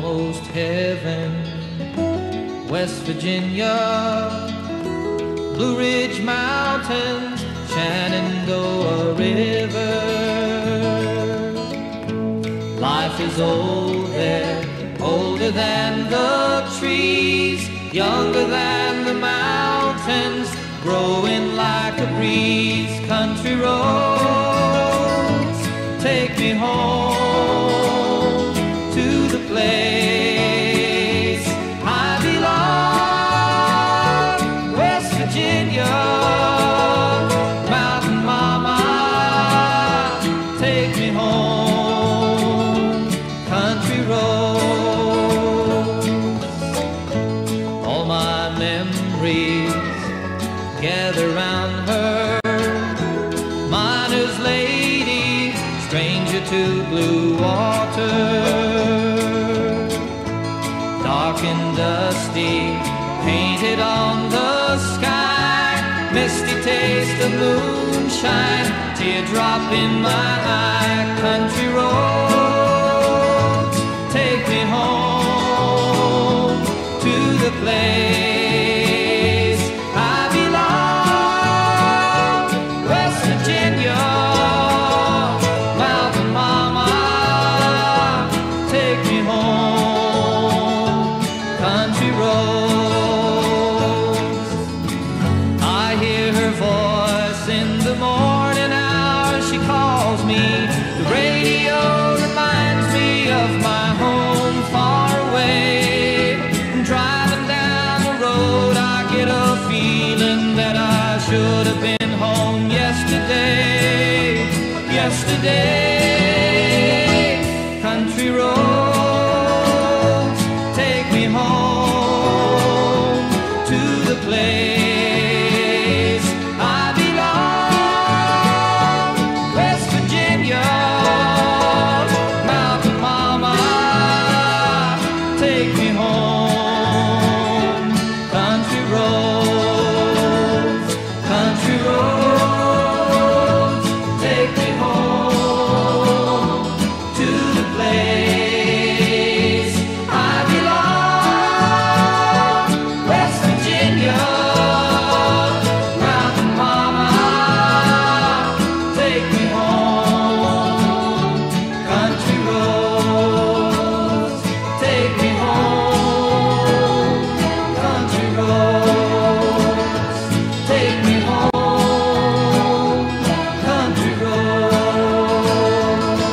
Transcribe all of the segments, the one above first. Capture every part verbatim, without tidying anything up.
almost heaven. West Virginia, Blue Ridge Mountains, Shenandoah River. Life is old there, older than the trees, younger than the mountains, growing like a breeze. Country roads, take me home to the place I belong. West Virginia, Mountain Mama, take me home. Country roads, all my memories gather round her. Miner's lady, stranger to blue water. Dark and dusty, painted on the sky. Misty taste of moonshine, teardrop in my eye. Country roads, take me home to the place should have been home yesterday, yesterday. Country roads, take me home to the place I belong. West Virginia, Mountain Mama, take me home. Country roads, country roads, take me home to the place I belong. West Virginia, Mountain Mama, take me home. Country roads, take me home. Country roads, take me home. Country roads.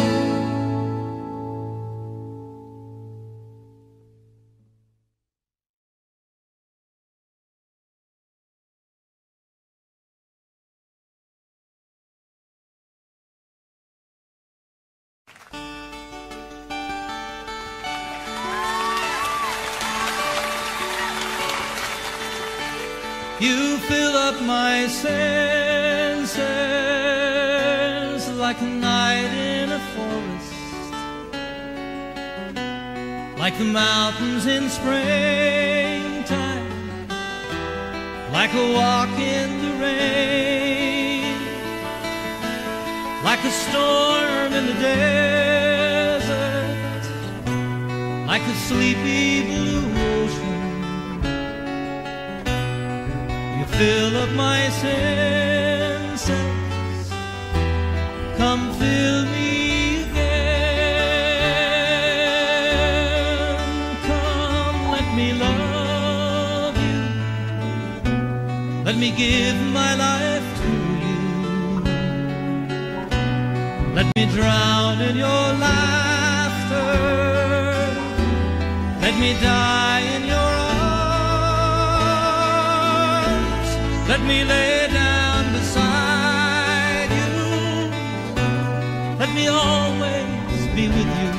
You fill up my senses like a night in a forest, like the mountains in springtime, like a walk in the rain, like a storm in the desert, like a sleepy blue ocean. Fill up my senses, come fill me again. Come, let me love you, let me give my life to you. Let me drown in your laughter, let me die in your arms. Let me lay down beside you. Let me always be with you.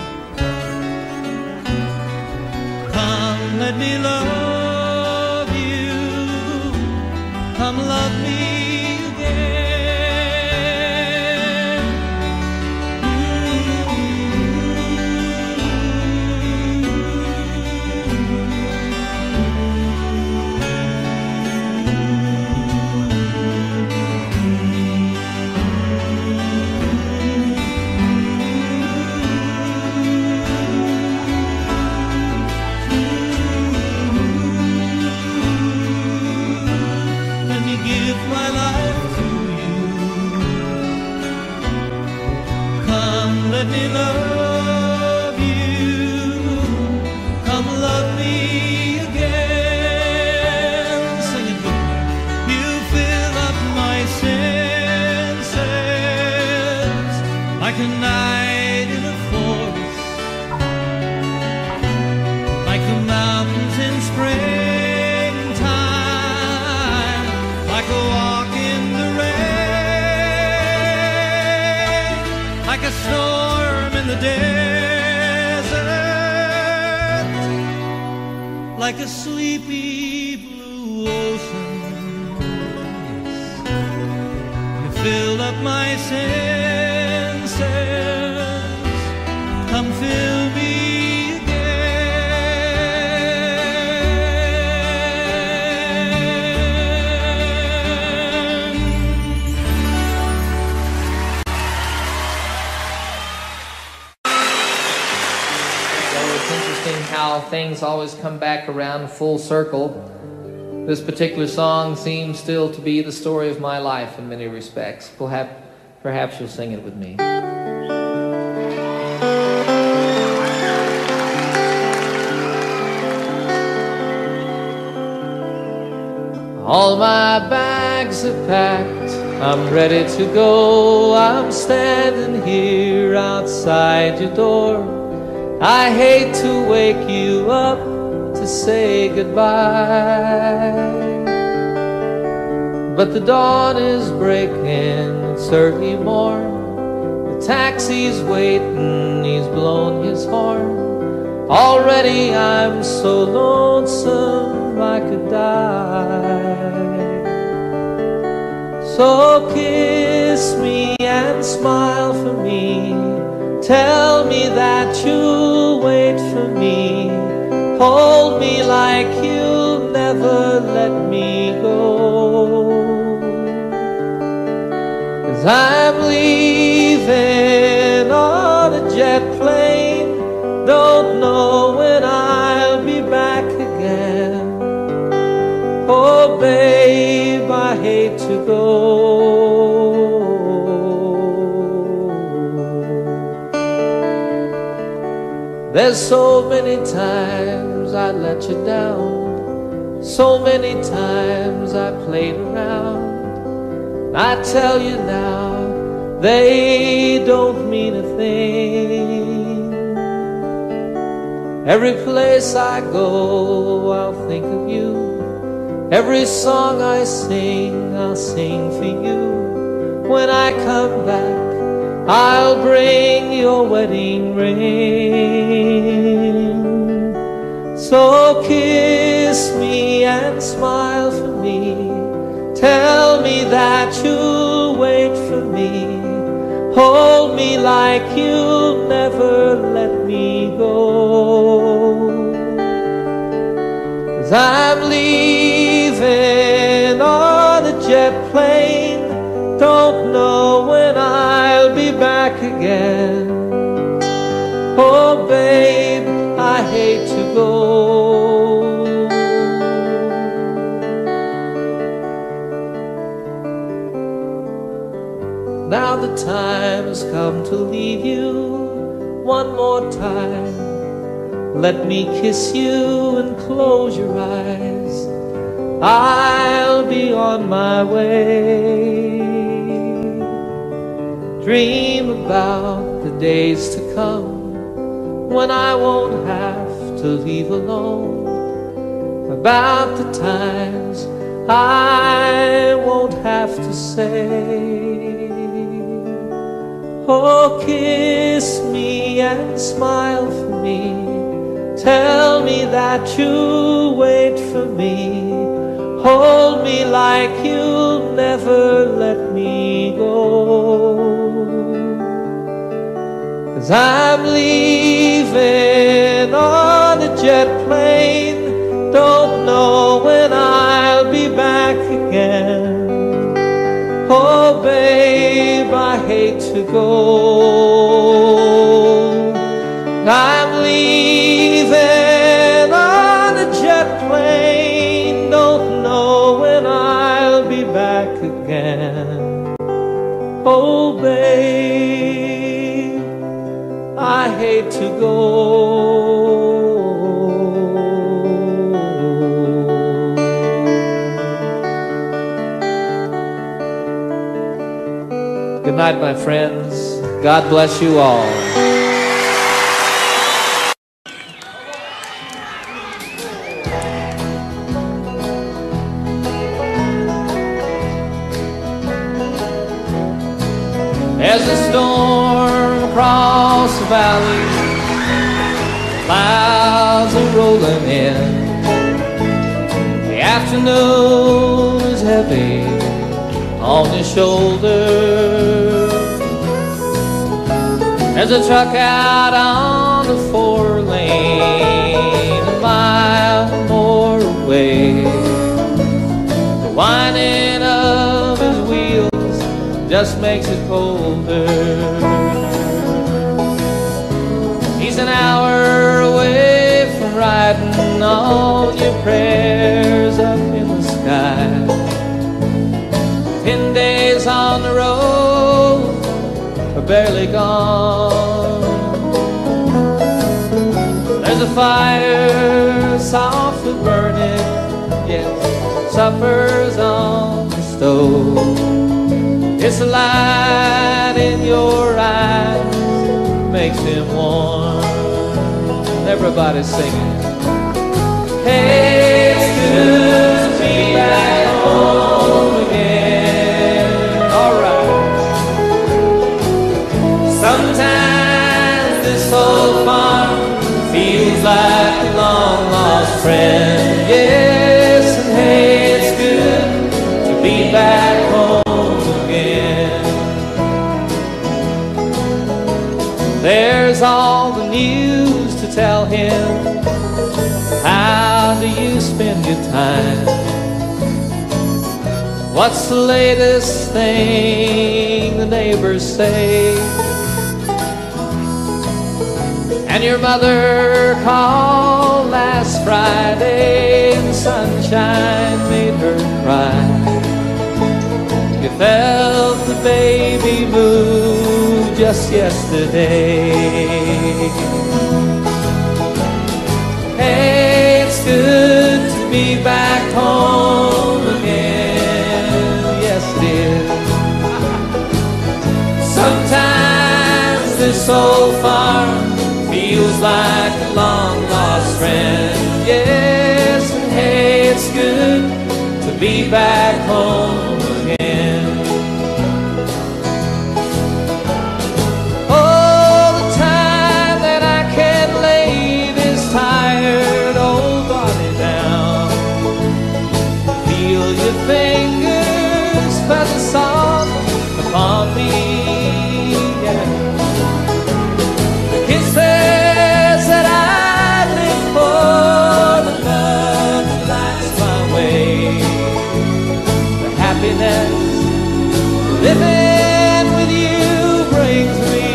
Come, let me love you. Come, love me again. Mm-hmm. love you. Come love me again. Sing it with me. You fill up my senses like a night in a forest, like the mountains in springtime, like a walk in the rain, like a storm in the desert, like a sleepy blue ocean. You fill up my senses, come fill me how things always come back around full circle. This particular song seems still to be the story of my life in many respects. Perhaps, perhaps you'll sing it with me. All my bags are packed, I'm ready to go. I'm standing here outside your door. I hate to wake you up to say goodbye, but the dawn is breaking, it's early morn. The taxi's waiting, he's blown his horn. Already I'm so lonesome I could die. So kiss me and smile for me, tell me that you'll wait for me. Hold me like you'll never let me go. 'Cause I'm leaving on a jet plane, don't know when I'll be back again. Oh babe, I hate to go. There's so many times I let you down, so many times I played around. I tell you now, they don't mean a thing. Every place I go, I'll think of you. Every song I sing, I'll sing for you. When I come back, I'll bring your wedding ring. So kiss me and smile for me, tell me that you'll wait for me. Hold me like you'll never let me go. 'Cause I'm leaving on a jet plane, don't know when I'll be back again. Oh babe, I hate to go. Now the time has come to leave you one more time. Let me kiss you and close your eyes. I'll be on my way. Dream about the days to come when I won't have to leave alone. About the times I won't have to say, oh, kiss me and smile for me, tell me that you'll wait for me. Hold me like you'll never let me go. 'Cause I'm leaving on a jet plane, don't know when I'll be back again. Oh babe, I hate to go. I'm leaving on a jet plane, don't know when I'll be back again. Oh babe, I hate to go. Good night, my friends. God bless you all. As the storm across the valley, clouds are rolling in. The afternoon is heavy on your shoulder. There's a truck out on the four lane, a mile more away. The whining of his wheels just makes it colder. He's an hour away from writing all your prayers up in the sky. Ten days on the road are barely gone. There's a fire softly burning, yes, supper's on the stove. It's the light in your eyes makes him warm. Everybody's singing. Hey, it's good to be back home again. All right. Sometimes this old farm feels like a long lost friend. Yes, and hey, it's good to be back home. There's all the news to tell him. How do you spend your time? What's the latest thing the neighbors say? And your mother called last Friday and sunshine made her cry. You felt the baby move just yesterday. Hey, it's good to be back home again. Yes, it is. Sometimes this old farm feels like a long lost friend. Yes, and hey, it's good to be back home again. Oh, the time that I can lay this tired old body down, feel your fingers feather soft upon me, yeah. The kisses that I live for, the love that lights my way, the happiness living with you brings me.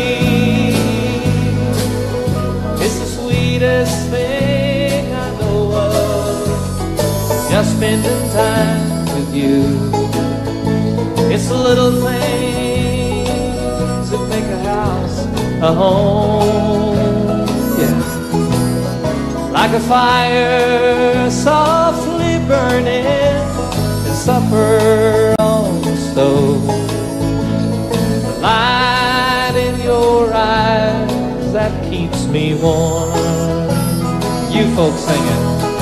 It's the sweetest thing I know of, just spending time with you. It's the little things that make a house a home, yeah. Like a fire softly burning and supper on the stove. The light in your eyes that keeps me warm. You folks singing.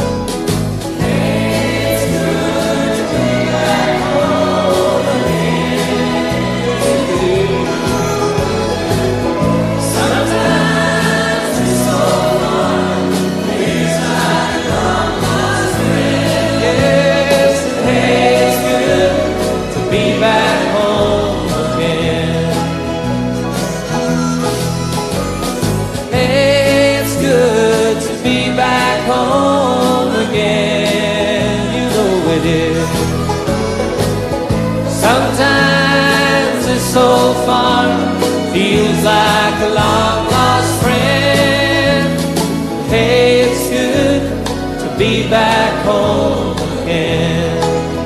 Sometimes this old farm feels like a long lost friend. Hey, it's good to be back home again.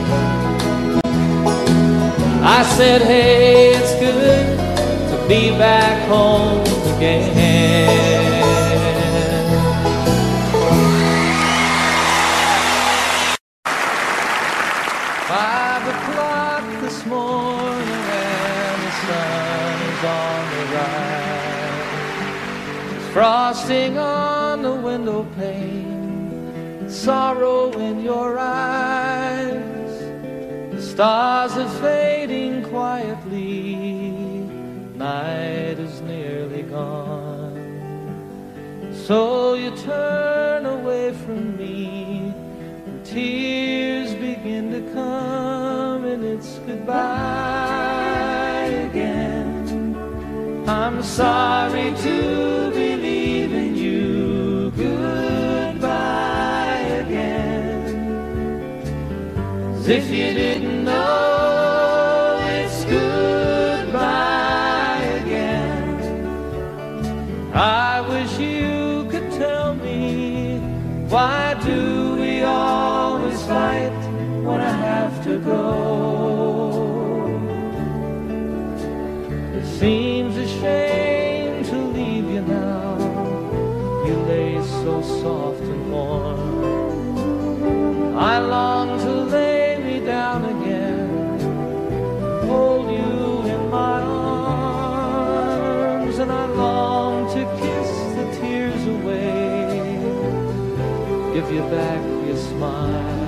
I said, hey, it's good to be back home again. morning and the sun's on the rise. Frosting on the window pane, sorrow in your eyes. The stars are fading quietly, night is nearly gone. So you turn away from me, and tears begin to come, and it's goodbye again. I'm sorry to believe in you, goodbye again. As if you didn't know it's goodbye again. I wish you could tell me, why do we always fight when I have to go? It seems a shame to leave you now. You lay so soft and warm. I long to lay me down again, hold you in my arms, and I long to kiss the tears away, give you back your smile.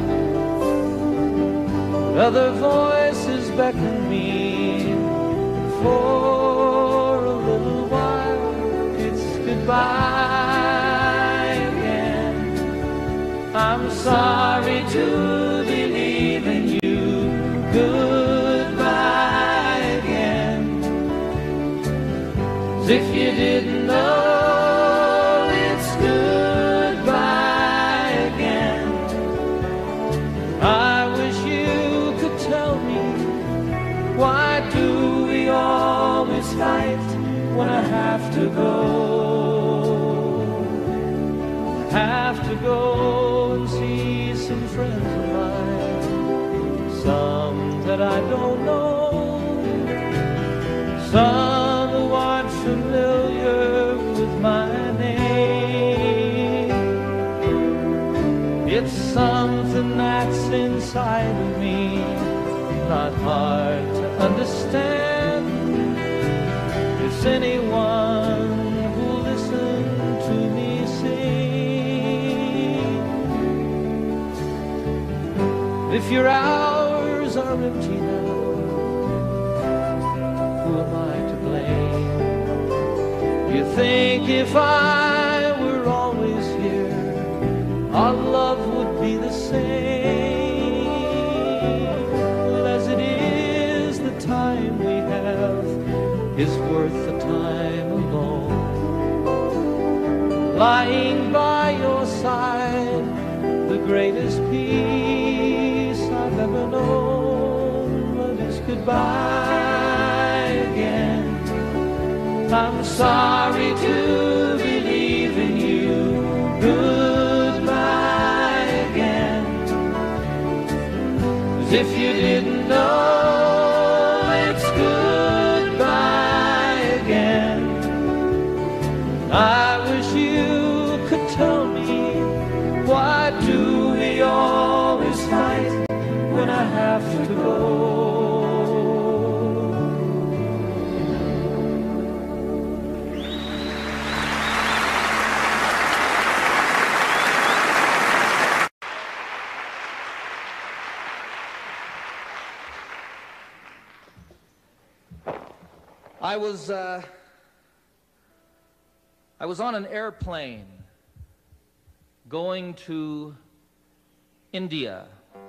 Other voices beckon me, for a little while it's goodbye again. I'm sorry to believe in you, goodbye again. As if you didn't know it's goodbye again. I wish you could tell me, why do we always fight when I have to go? I have to go and see some friends of mine, some that I don't know, some who aren't familiar with my name. It's something that's inside of me, not hard to understand. It's anyone who'll listen to me sing. If your hours are empty now, who am I to blame? You think if I were always here, our love would be the same. Well, as it is, the time we have is worth the time alone. Lying by your side, the greatest peace I've ever known. But it's goodbye again. I'm sorry to believe in you, goodbye again. As if you didn't know it's goodbye again. I wish you could tell me, why do we always fight when I have to go? I was, uh, I was on an airplane going to India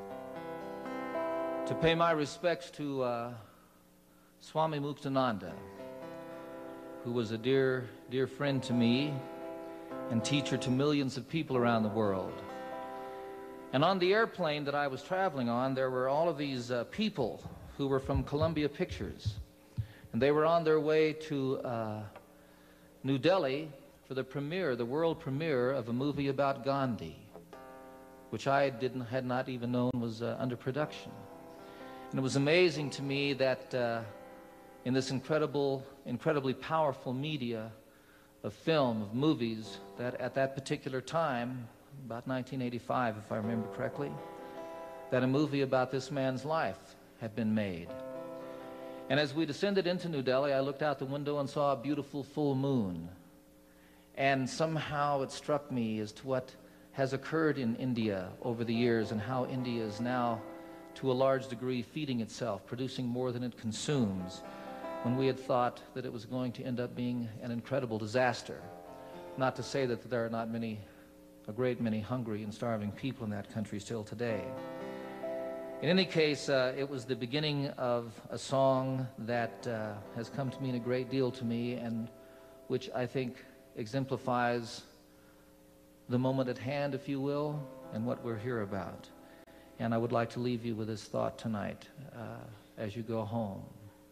to pay my respects to uh, Swami Muktananda, who was a dear, dear friend to me and teacher to millions of people around the world. And on the airplane that I was traveling on, there were all of these uh, people who were from Columbia Pictures. And they were on their way to uh, New Delhi for the premiere, the world premiere of a movie about Gandhi, which I didn't, had not even known was uh, under production. And it was amazing to me that uh, in this incredible, incredibly powerful media of film, of movies, that at that particular time, about nineteen eighty-five, if I remember correctly, that a movie about this man's life had been made. And as we descended into New Delhi, I looked out the window and saw a beautiful full moon. And somehow it struck me as to what has occurred in India over the years and how India is now, to a large degree, feeding itself, producing more than it consumes, when we had thought that it was going to end up being an incredible disaster. Not to say that there are not many, a great many hungry and starving people in that country still today. In any case, uh, it was the beginning of a song that uh, has come to mean a great deal to me, and which I think exemplifies the moment at hand, if you will, and what we're here about. And I would like to leave you with this thought tonight uh, as you go home.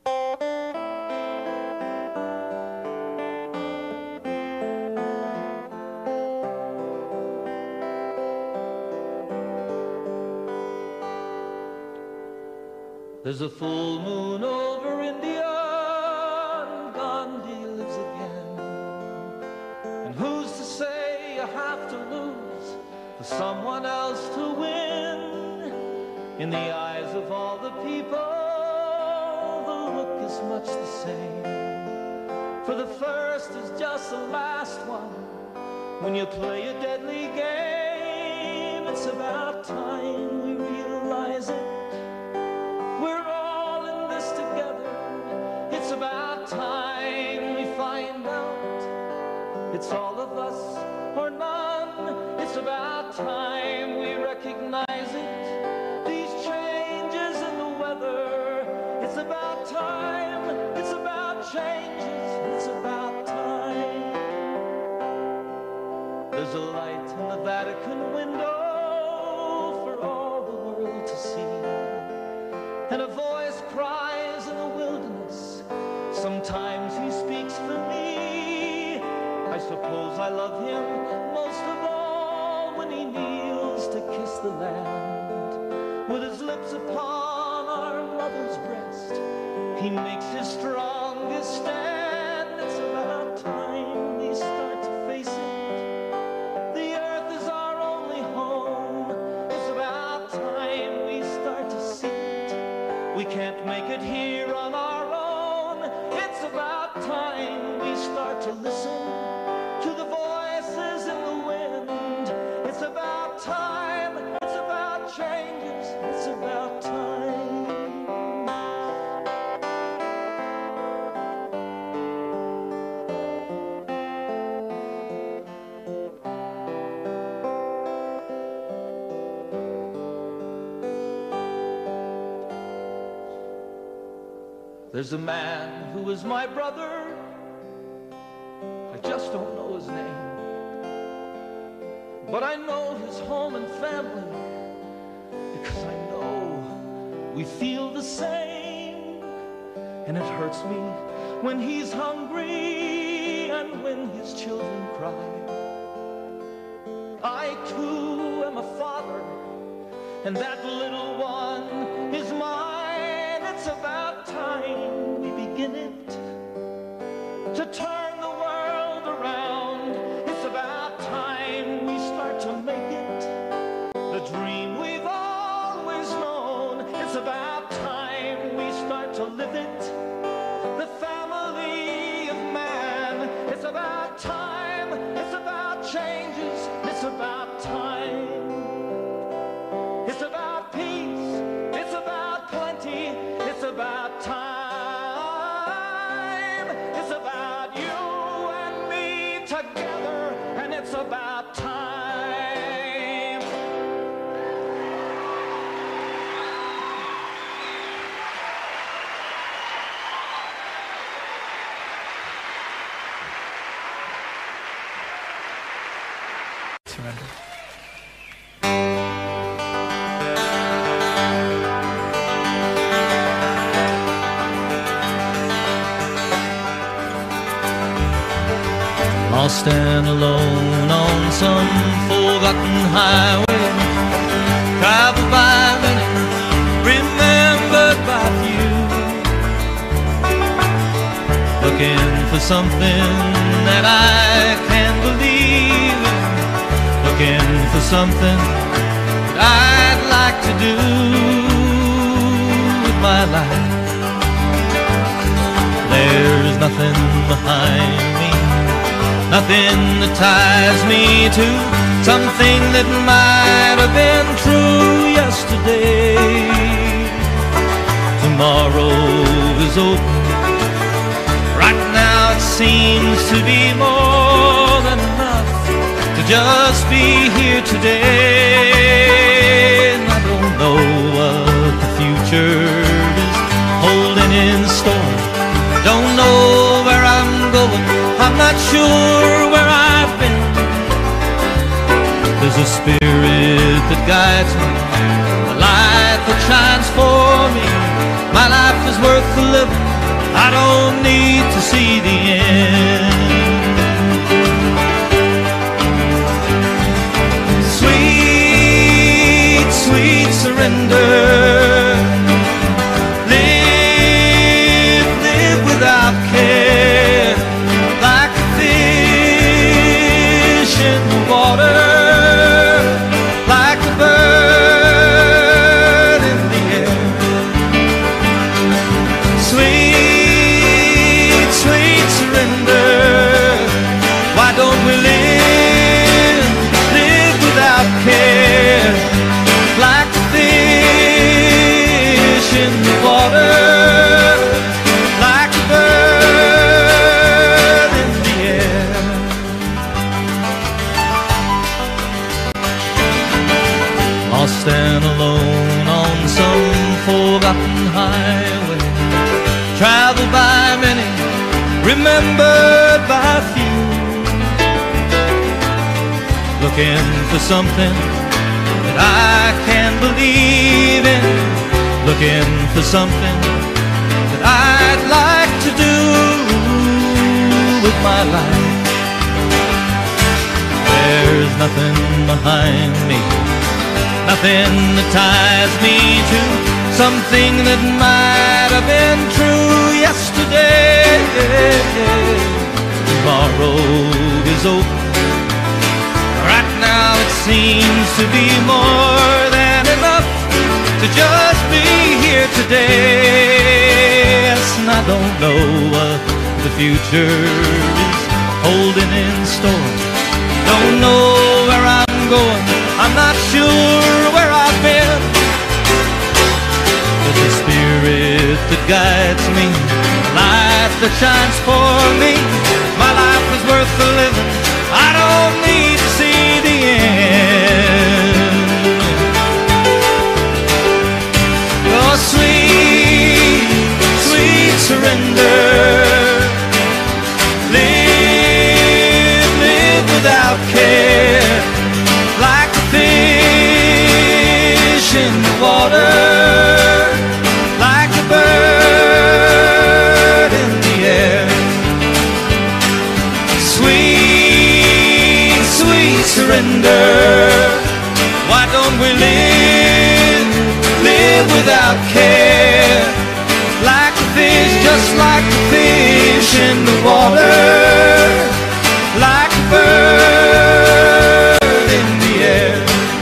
There's a full moon over India, and Gandhi lives again. And who's to say you have to lose for someone else to win? In the eyes of all the people, the look is much the same. For the first is just the last one. When you play a deadly game, it's about time we realize it. We're all in this together. It's about time we find out. It's all of us or none. It's about time we recognize it. These changes in the weather. It's about time. It's about changes. It's about time. There's a light in the Vatican window for all the world to see. And a voice cries in the wilderness. Sometimes he speaks for me. I suppose I love him most of all when he kneels to kiss the land. With his lips upon our mother's breast, he makes his strongest stand. It's about time we start to face it. The earth is our only home. It's about time we start to see it. We can't make it here on our own. It's about time we start to listen to the voices in the wind. It's about time. It's about changes. It's about time. There's a man who is my brother. I just don't know his name. But I know his home and family, because I know we feel the same. And it hurts me when he's hungry and when his children cry. I too am a father, and that little one is mine. It's about time we begin it, to turn the world around. It's about time we start to make it the dream we've always known. It's about time we start to live it, the family of man. It's about time. It's about changes. It's about time. It's about peace. It's about plenty. It's about time. It's about you and me together, and it's about time. Surrender. Lost and alone on some forgotten highway, traveled by many, remembered by few, looking for something that I can believe in, looking for something that I'd like to do with my life. nothing behind me, nothing that ties me to something that might have been true yesterday. Tomorrow is open. Right now it seems to be more than enough to just be here today. And I don't know what the future is holding in store. Don't know where I'm going, I'm not sure where I've been. There's a spirit that guides me, a light that shines for me. My life is worth the living, I don't need to see the end. Sweet, sweet surrender. Live, live without care, like a fish in the water, like a bird in the air. Sweet, sweet surrender. Why don't we live, live without care, like a fish in the water, like a bird in the air. Lost and alone on some forgotten highway, traveled by many, remembered by few. Looking for something that I can believe in, looking for something that I'd like to do with my life. There's nothing behind me, nothing that ties me to something that might have been true yesterday. Tomorrow is open. Right now it seems to be more than enough to just be here today. Yes, and I don't know what the future is holding in store. Don't know where I'm going, I'm not sure where I've been. There's a spirit that guides me, a light that shines for me. My life is worth the living, I don't need to see the end. Your sweet, sweet surrender. Live, live without care, like a fish in the water, like a bird in the air. Sweet, sweet surrender. Why don't we live, live without care, like a fish, just like a fish in the water, like a bird in the air.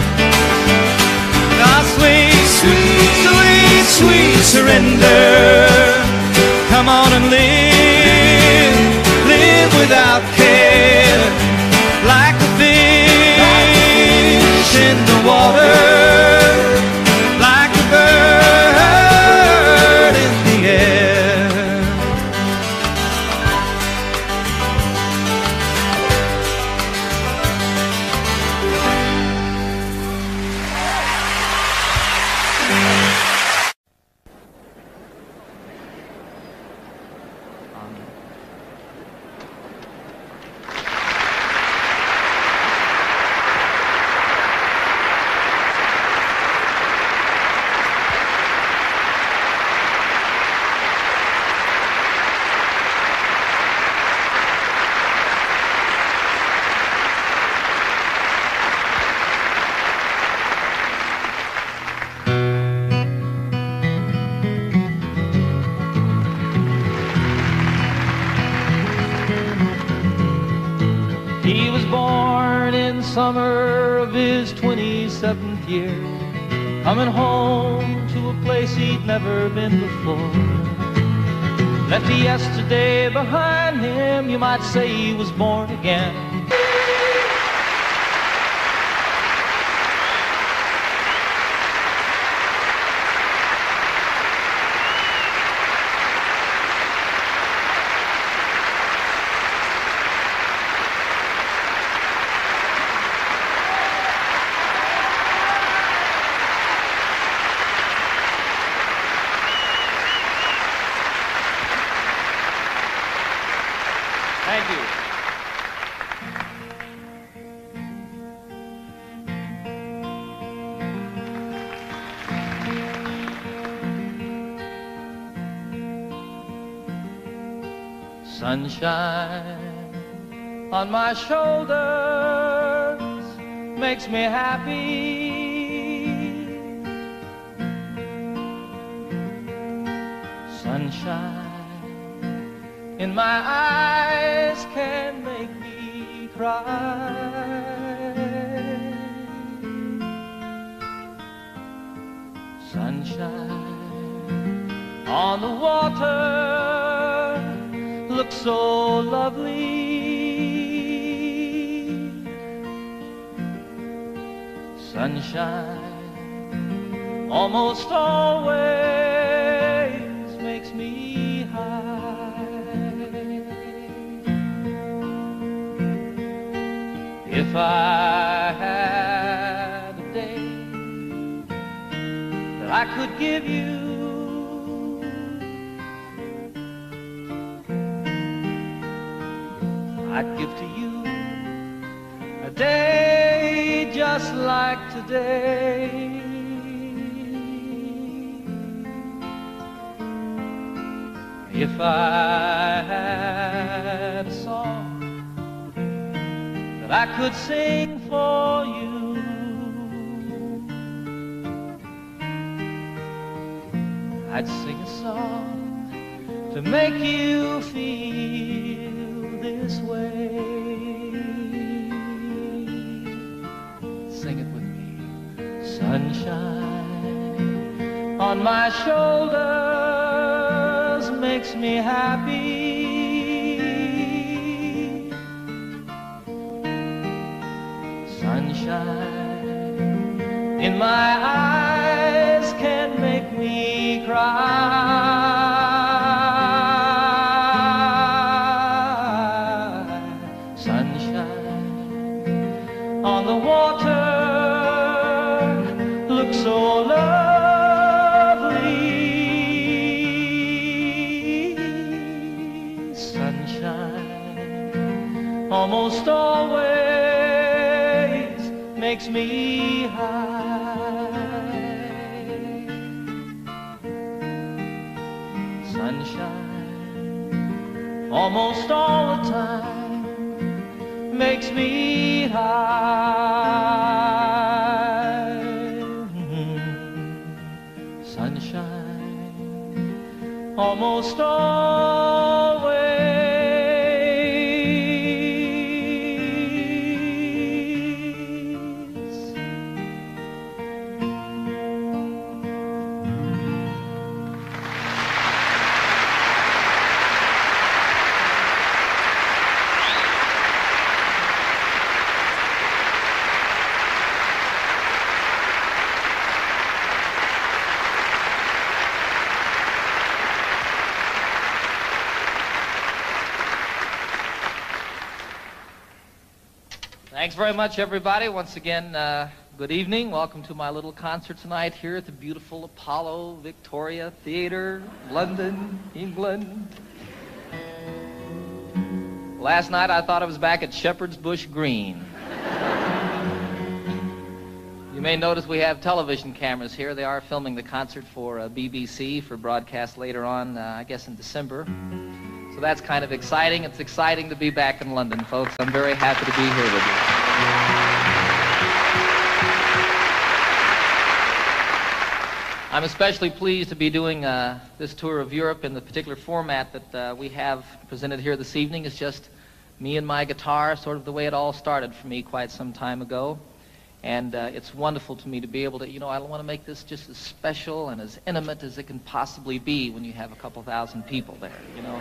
Now sweet, sweet, sweet, sweet surrender. Come on and live, live without care, like a fish in the water, like a bird in the air. He was born in summer of his twenty-seventh year, coming home to a place he'd never been before. Left yesterday behind him, you might say he was born again. Thank you. Sunshine on my shoulders makes me happy. Sunshine in my eyes can make me cry. Sunshine on the water looks so lovely. Sunshine almost always makes me high. If I had a day that I could give you, I'd give to you a day just like today. If I had a song that I could sing for you, I'd sing a song to make you feel this way. Sing it with me. Sunshine on my shoulders makes me happy. Sunshine in my eyes can make me cry. Sunshine on the water looks so lovely. Sunshine almost always makes me high. Sunshine almost all the time makes me high. Sunshine almost always Thanks very much, everybody. Once again, uh, good evening. Welcome to my little concert tonight here at the beautiful Apollo Victoria Theatre, London, England. Last night, I thought I was back at Shepherd's Bush Green. You may notice we have television cameras here. They are filming the concert for uh, B B C for broadcast later on, uh, I guess in December. So that's kind of exciting. It's exciting to be back in London, folks. I'm very happy to be here with you. I'm especially pleased to be doing uh, this tour of Europe in the particular format that uh, we have presented here this evening. It's just me and my guitar, sort of the way it all started for me quite some time ago. And uh, it's wonderful to me to be able to, you know, I want to make this just as special and as intimate as it can possibly be when you have a couple thousand people there, you know.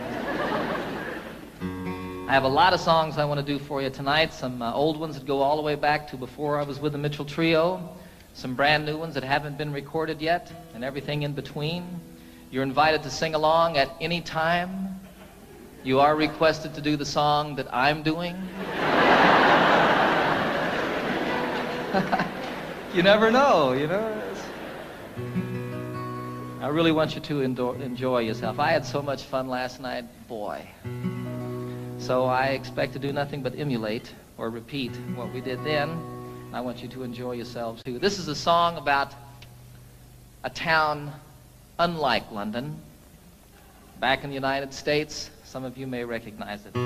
I have a lot of songs I want to do for you tonight, some uh, old ones that go all the way back to before I was with the Mitchell Trio, some brand new ones that haven't been recorded yet, and everything in between. You're invited to sing along at any time. You are requested to do the song that I'm doing. You never know, you know. I really want you to enjoy yourself. I had so much fun last night, boy. So I expect to do nothing but emulate or repeat what we did then. I want you to enjoy yourselves too. This is a song about a town unlike London, back in the United States. Some of you may recognize it.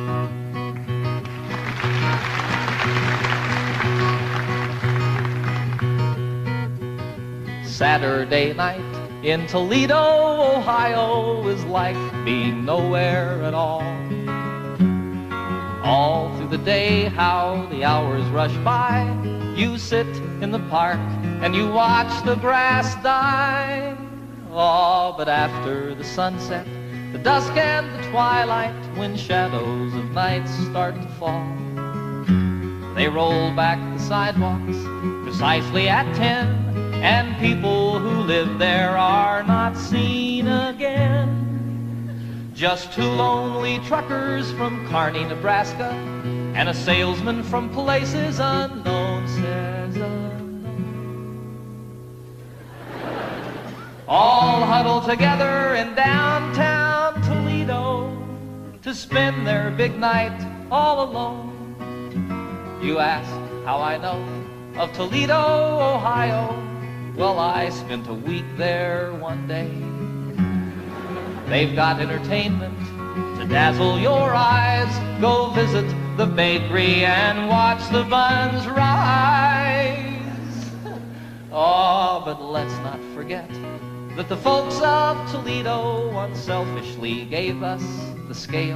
Saturday night in Toledo, Ohio is like being nowhere at all. All through the day, how the hours rush by. You sit in the park and you watch the grass die. Oh, but after the sunset, the dusk and the twilight, when shadows of night start to fall, they roll back the sidewalks precisely at ten, and people who live there are not seen again. Just two lonely truckers from Kearney, Nebraska, and a salesman from places unknown, says unknown. All huddled together in downtown Toledo to spend their big night all alone. You ask how I know of Toledo, Ohio. Well, I spent a week there one day. They've got entertainment to dazzle your eyes. Go visit the bakery and watch the buns rise. Oh, but let's not forget that the folks of Toledo unselfishly gave us the scale.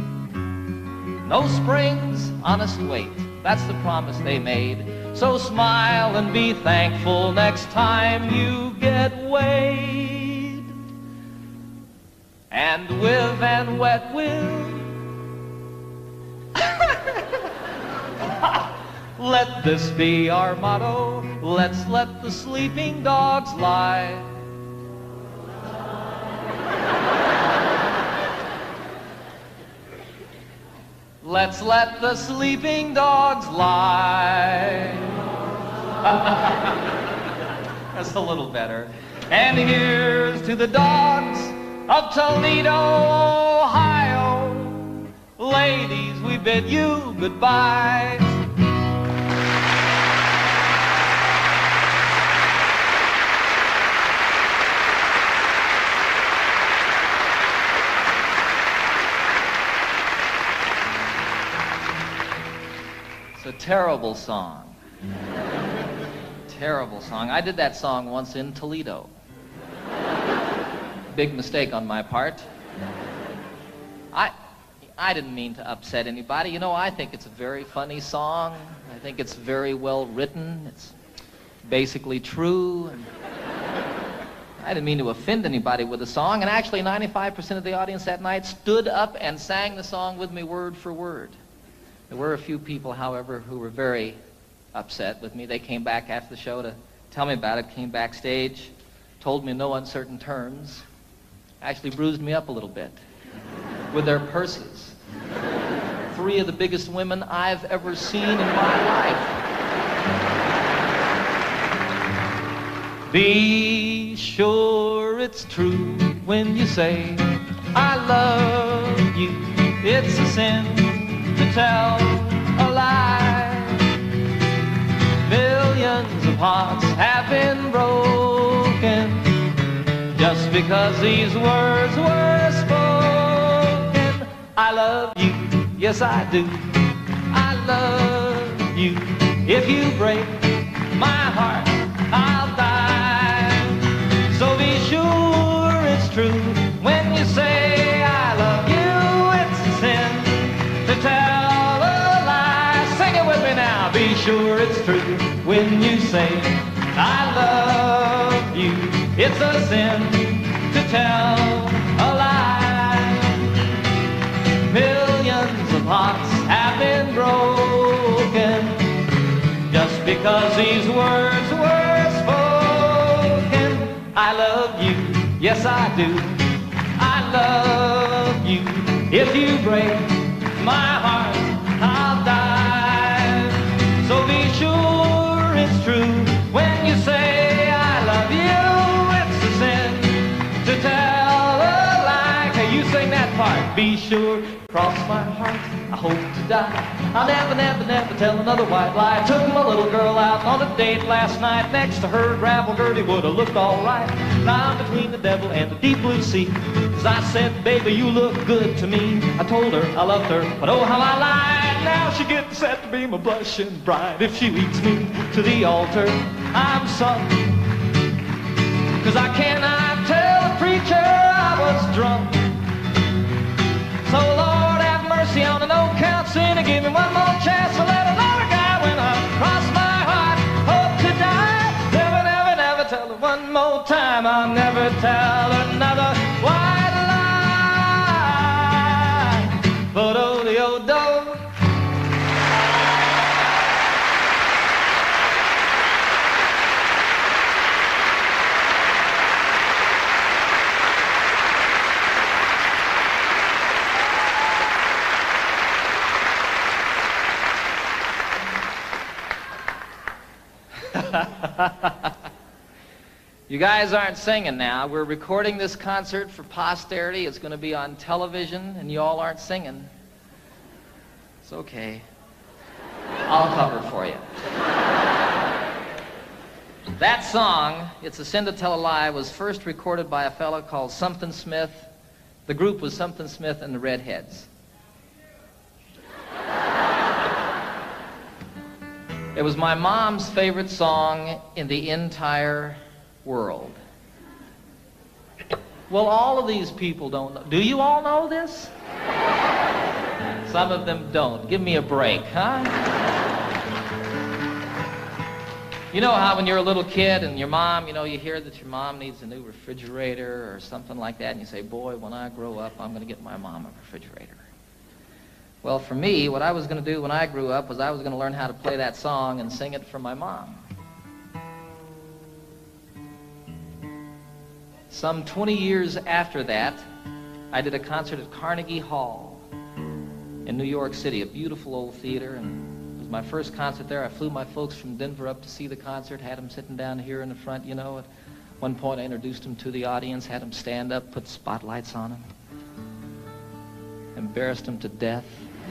No springs, honest weight, that's the promise they made. So smile and be thankful next time you get weighed. And with and wet will, let this be our motto. Let's let the sleeping dogs lie. Let's let the sleeping dogs lie. That's a little better. And here's to the dogs of Toledo, Ohio. Ladies, we bid you goodbye. It's a terrible song. Terrible song. I did that song once in Toledo. Big mistake on my part. I, I didn't mean to upset anybody. You know, I think it's a very funny song. I think it's very well written. It's basically true. And I didn't mean to offend anybody with the song. And actually, ninety-five percent of the audience that night stood up and sang the song with me word for word. There were a few people, however, who were very upset with me. They came back after the show to tell me about it, came backstage, told me in no uncertain terms, actually bruised me up a little bit with their purses. Three of the biggest women I've ever seen in my life. Be sure it's true when you say, I love you. It's a sin to tell a lie. Millions of hearts have been broken just because these words were spoken. I love you, yes I do. I love you. If you break my heart, I'll die. So be sure it's true when you say I love you. It's a sin to tell a lie. Sing it with me now. Be sure it's true when you It's a sin to tell a lie. Millions of hearts have been broken just because these words were spoken. I love you, yes I do. I love you. If you break my heart, I'll die. So be sure it's true when you say I love you. It's a sin to tell a lie. Can you sing that part? Be sure, cross my heart, I hope to die. I'll never, never, never tell another white lie. I took my little girl out on a date last night. Next to her, gravel Gertie would have looked all right. Now I'm between the devil and the deep blue sea. Cause I said, baby, you look good to me. I told her I loved her, but oh how I lied. Now she gets set to be my blushing bride. If she leads me to the altar, I'm sunk. Cause I cannot tell the preacher I was drunk. So Lord have mercy on an old count sinner. Give me one more chance to let another guy when I cross my heart, hope to die. Never, never, never tell her one more time. I'll never tell another white lie. But oh, the old dog. You guys aren't singing now. We're recording this concert for posterity. It's going to be on television, and you all aren't singing. It's okay. I'll cover for you. That song, It's a Sin to Tell a Lie, was first recorded by a fellow called Something Smith. The group was Something Smith and the Redheads. It was my mom's favorite song in the entire world. Well, all of these people don't know. Do you all know this? Some of them don't. Give me a break, huh? You know how when you're a little kid and your mom, you know, you hear that your mom needs a new refrigerator or something like that, and you say, boy, when I grow up, I'm going to get my mom a refrigerator. Well, for me, what I was going to do when I grew up was I was going to learn how to play that song and sing it for my mom. Some twenty years after that, I did a concert at Carnegie Hall in New York City, a beautiful old theater, and it was my first concert there. I flew my folks from Denver up to see the concert, had them sitting down here in the front, you know. At one point, I introduced them to the audience, had them stand up, put spotlights on them, embarrassed them to death.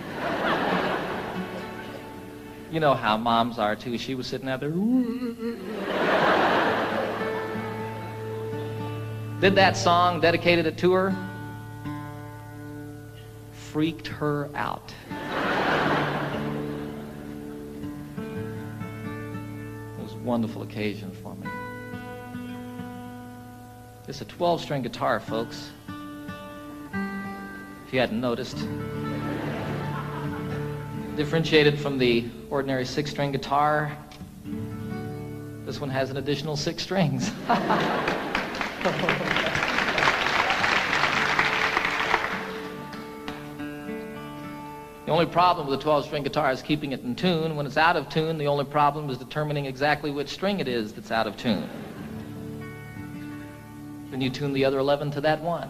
You know how moms are, too. She was sitting out there. Did that song, dedicated it to her. Freaked her out. It was a wonderful occasion for me. It's a twelve-string guitar, folks. If you hadn't noticed. Differentiated from the ordinary six-string guitar, this one has an additional six strings. The only problem with a twelve-string guitar is keeping it in tune. When it's out of tune, the only problem is determining exactly which string it is that's out of tune. Then you tune the other eleven to that one.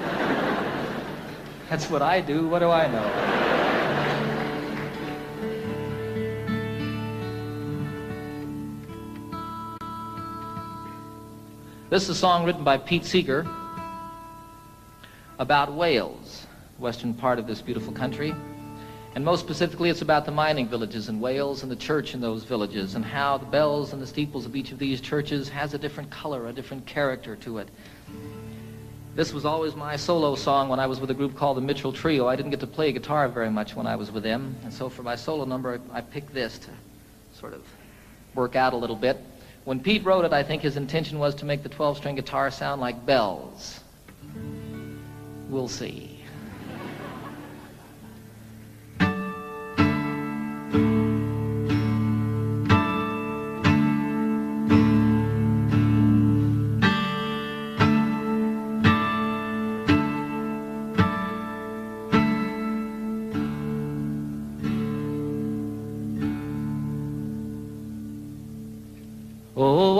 That's what I do. What do I know? This is a song written by Pete Seeger about Wales, the western part of this beautiful country. And most specifically, it's about the mining villages in Wales and the church in those villages and how the bells and the steeples of each of these churches has a different color, a different character to it. This was always my solo song when I was with a group called the Mitchell Trio. I didn't get to play guitar very much when I was with them. And so for my solo number, I picked this to sort of work out a little bit. When Pete wrote it, I think his intention was to make the twelve-string guitar sound like bells. We'll see.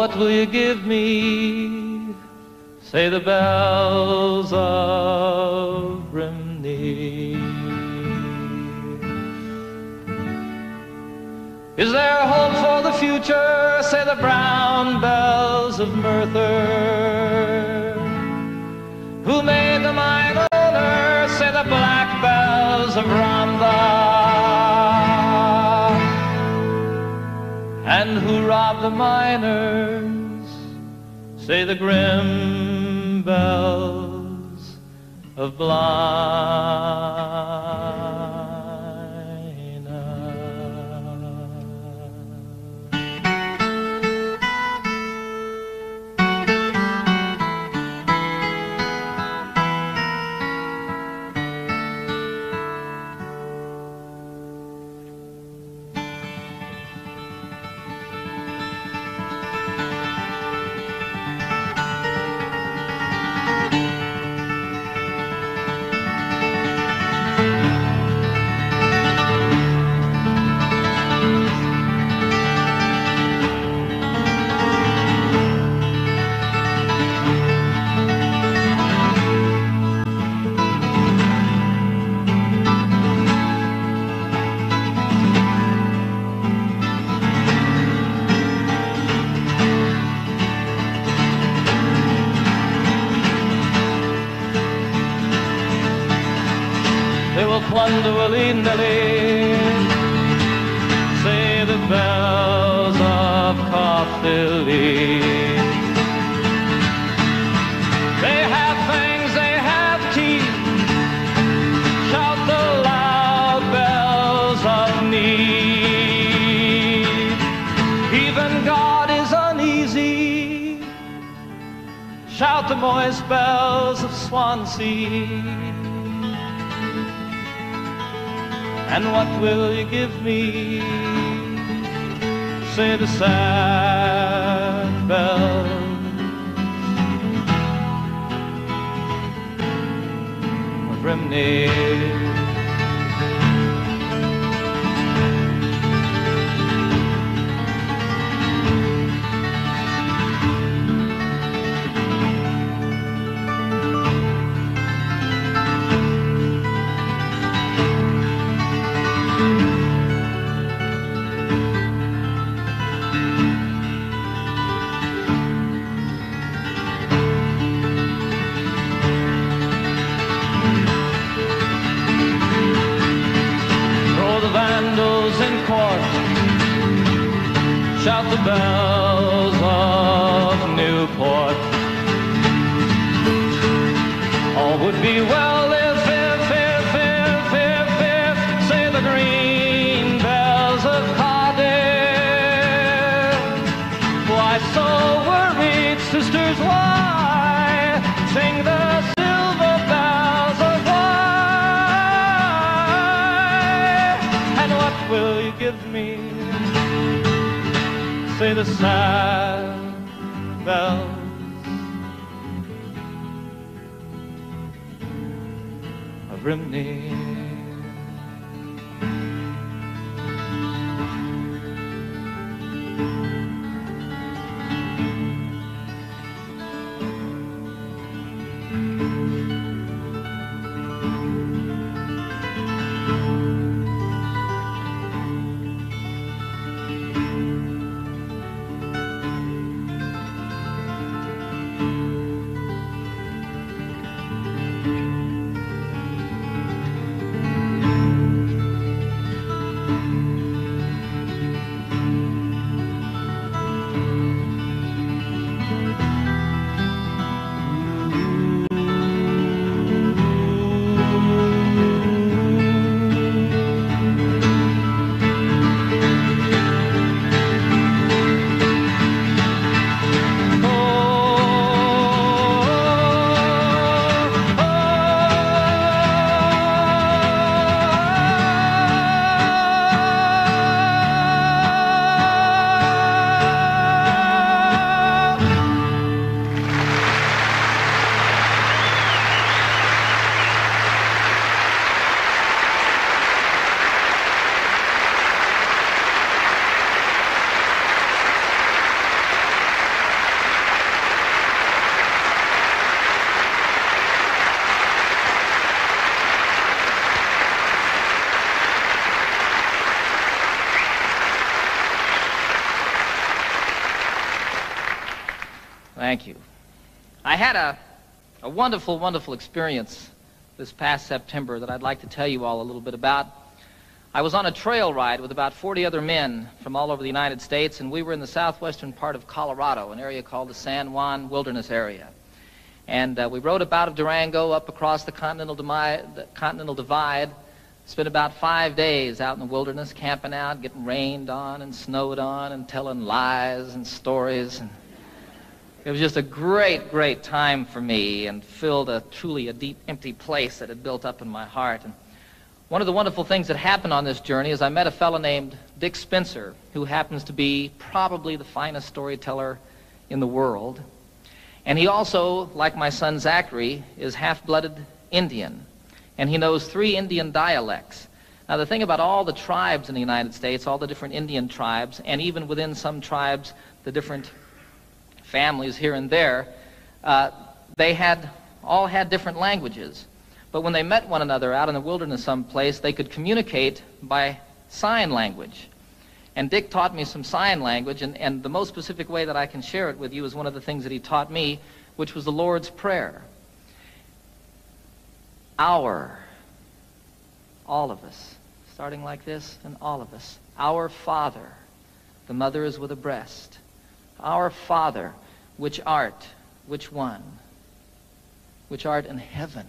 what will you give me? Say the bells of Rimney. Is there hope for the future? Say the brown bells of Merthyr. Who made the mine owner? Say the black bells of Rhondda. And who robbed the miners? Say the grim bells of Blyna. Plunder willy-nilly, say the bells of Caerphilly. They have fangs, they have teeth, shout the loud bells of need. Even God is uneasy, shout the moist bells of Swansea. And what will you give me? Say the sad bells of Rimney. Shout the bells of Newport. All would be well if, if, if, if, if, if, say the green bells of Cardiff. Why so worried, sisters, why? Sing the silver bells of why? And what will you give me? Say the sad bells of Rimney. Thank you. I had a, a wonderful, wonderful experience this past September that I'd like to tell you all a little bit about. I was on a trail ride with about forty other men from all over the United States, and we were in the southwestern part of Colorado, an area called the San Juan Wilderness Area. And uh, we rode up out of Durango up across the Continental, Demi- the Continental Divide, spent about five days out in the wilderness, camping out, getting rained on and snowed on and telling lies and stories. And it was just a great, great time for me and filled a truly a deep, empty place that had built up in my heart. And one of the wonderful things that happened on this journey is I met a fellow named Dick Spencer, who happens to be probably the finest storyteller in the world. And he also, like my son Zachary, is half-blooded Indian. And he knows three Indian dialects. Now, the thing about all the tribes in the United States, all the different Indian tribes, and even within some tribes, the different families here and there, uh, they had all had different languages. But when they met one another out in the wilderness someplace, they could communicate by sign language. And Dick taught me some sign language, and, and the most specific way that I can share it with you is one of the things that he taught me, which was the Lord's Prayer. Our, all of us, starting like this, and all of us. Our Father, the mother is with a breast. Our Father, which art, which one? Which art in heaven.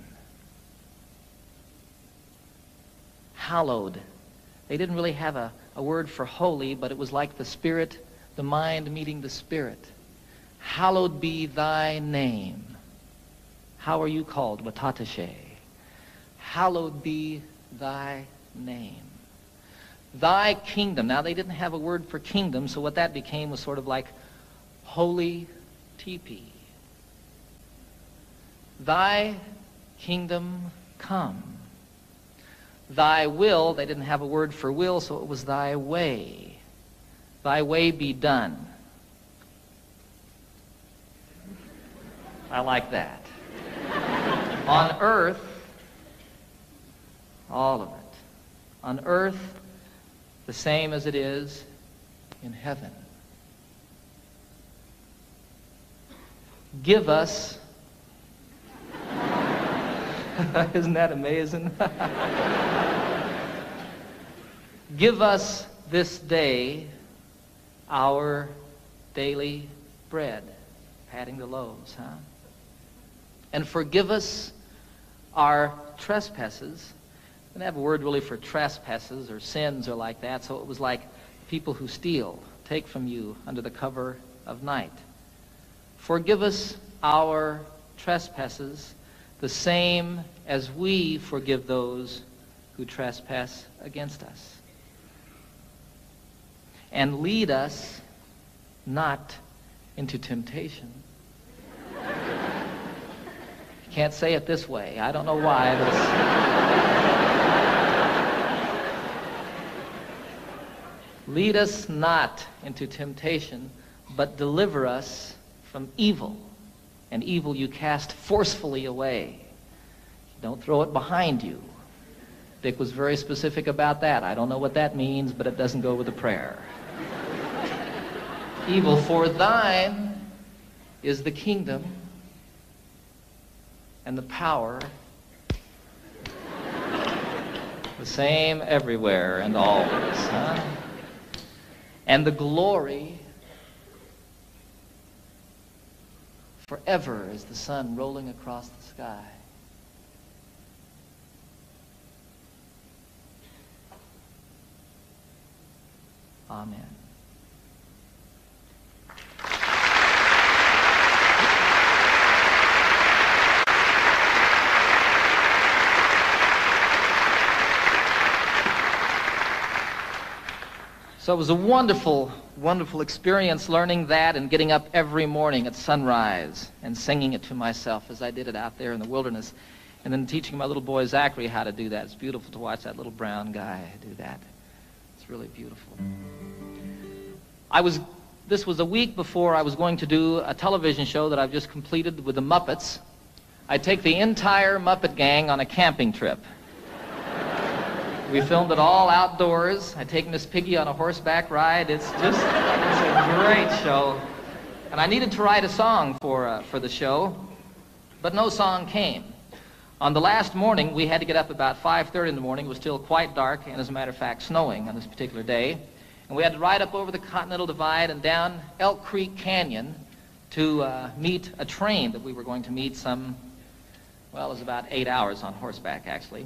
Hallowed. They didn't really have a, a word for holy, but it was like the Spirit, the mind meeting the Spirit. Hallowed be thy name. How are you called? Watatashe. Hallowed be thy name. Thy kingdom. Now, they didn't have a word for kingdom, so what that became was sort of like holy teepee. Thy kingdom come. Thy will, they didn't have a word for will, so it was thy way. Thy way be done. I like that. On earth, all of it. On earth, the same as it is in heaven. Give us, isn't that amazing? Give us this day our daily bread. Patting the loaves, huh? And forgive us our trespasses. They didn't have a word really for trespasses or sins or like that, so it was like people who steal, take from you under the cover of night. Forgive us our trespasses, the same as we forgive those who trespass against us. And lead us not into temptation. You can't say it this way. I don't know why. But lead us not into temptation, but deliver us from evil. And evil you cast forcefully away. Don't throw it behind you. Dick was very specific about that. I don't know what that means, but it doesn't go with the prayer. Evil, for thine is the kingdom and the power, the same everywhere and always, huh? And the glory forever as the sun rolling across the sky. Amen. So it was a wonderful, wonderful experience learning that and getting up every morning at sunrise and singing it to myself as I did it out there in the wilderness, and then teaching my little boy Zachary how to do that. It's beautiful to watch that little brown guy do that. It's really beautiful. I was, this was a week before I was going to do a television show that I've just completed with the Muppets. I take the entire Muppet gang on a camping trip. We filmed it all outdoors. I take Miss Piggy on a horseback ride. It's just, it's a great show. And I needed to write a song for, uh, for the show, but no song came. On the last morning, we had to get up about five thirty in the morning. It was still quite dark, and as a matter of fact, snowing on this particular day. And we had to ride up over the Continental Divide and down Elk Creek Canyon to uh, meet a train that we were going to meet some, well, it was about eight hours on horseback, actually.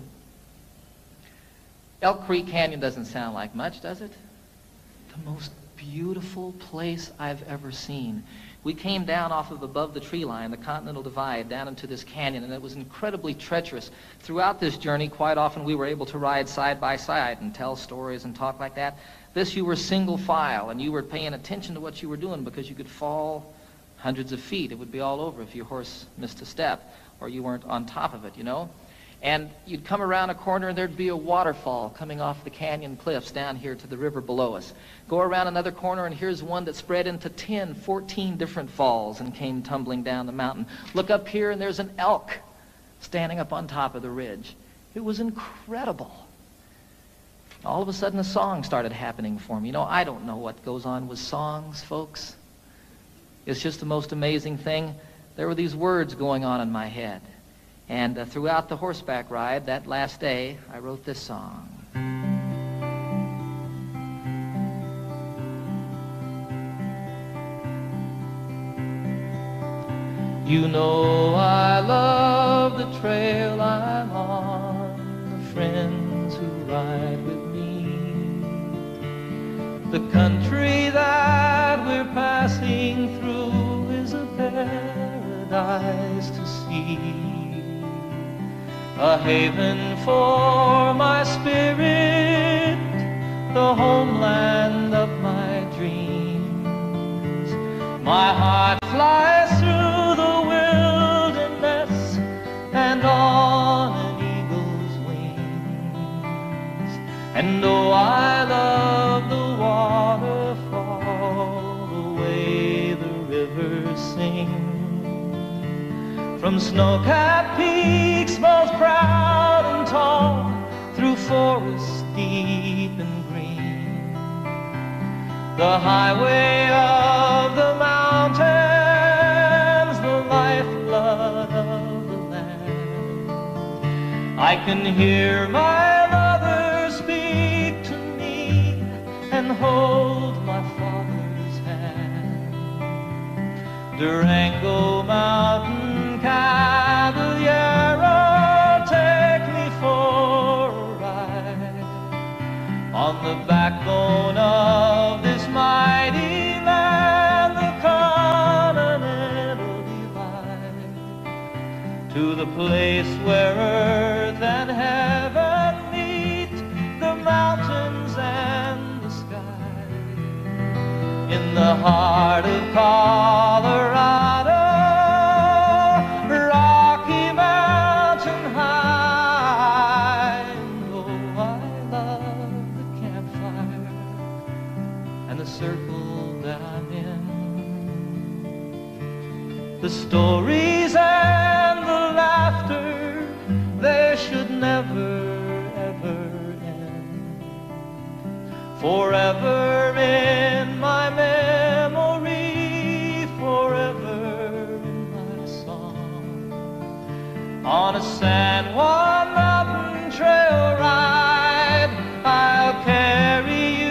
Elk Creek Canyon doesn't sound like much, does it? The most beautiful place I've ever seen. We came down off of above the tree line, the Continental Divide, down into this canyon, and it was incredibly treacherous. Throughout this journey, quite often we were able to ride side by side and tell stories and talk like that. This, you were single file, and you were paying attention to what you were doing because you could fall hundreds of feet. It would be all over if your horse missed a step or you weren't on top of it, you know. And you'd come around a corner and there'd be a waterfall coming off the canyon cliffs down here to the river below us. Go around another corner and here's one that spread into ten, fourteen different falls and came tumbling down the mountain. Look up here and there's an elk standing up on top of the ridge. It was incredible. All of a sudden a song started happening for me. You know, I don't know what goes on with songs, folks. It's just the most amazing thing. There were these words going on in my head. And uh, throughout the horseback ride, that last day, I wrote this song. You know I love the trail I'm on, the friends who ride with me, the country that we're passing through is a paradise to see. A haven for my spirit, the homeland of my dreams. My heart flies through the wilderness and on an eagle's wings. And though I love the waterfall, the way the river sings, from snow-capped peaks most proud and tall, through forests deep and green, the highway of the mountains, the lifeblood of the land. I can hear my mother speak to me and hold my father's hand. Durango Mountain Caballero, take me for a ride on the backbone of this mighty land, the Continental Divide, to the place where earth and heaven meet, the mountains and the sky, in the heart of Colorado. The stories and the laughter, they should never, ever end. Forever in my memory, forever in my song. On a San Juan mountain trail ride, I'll carry you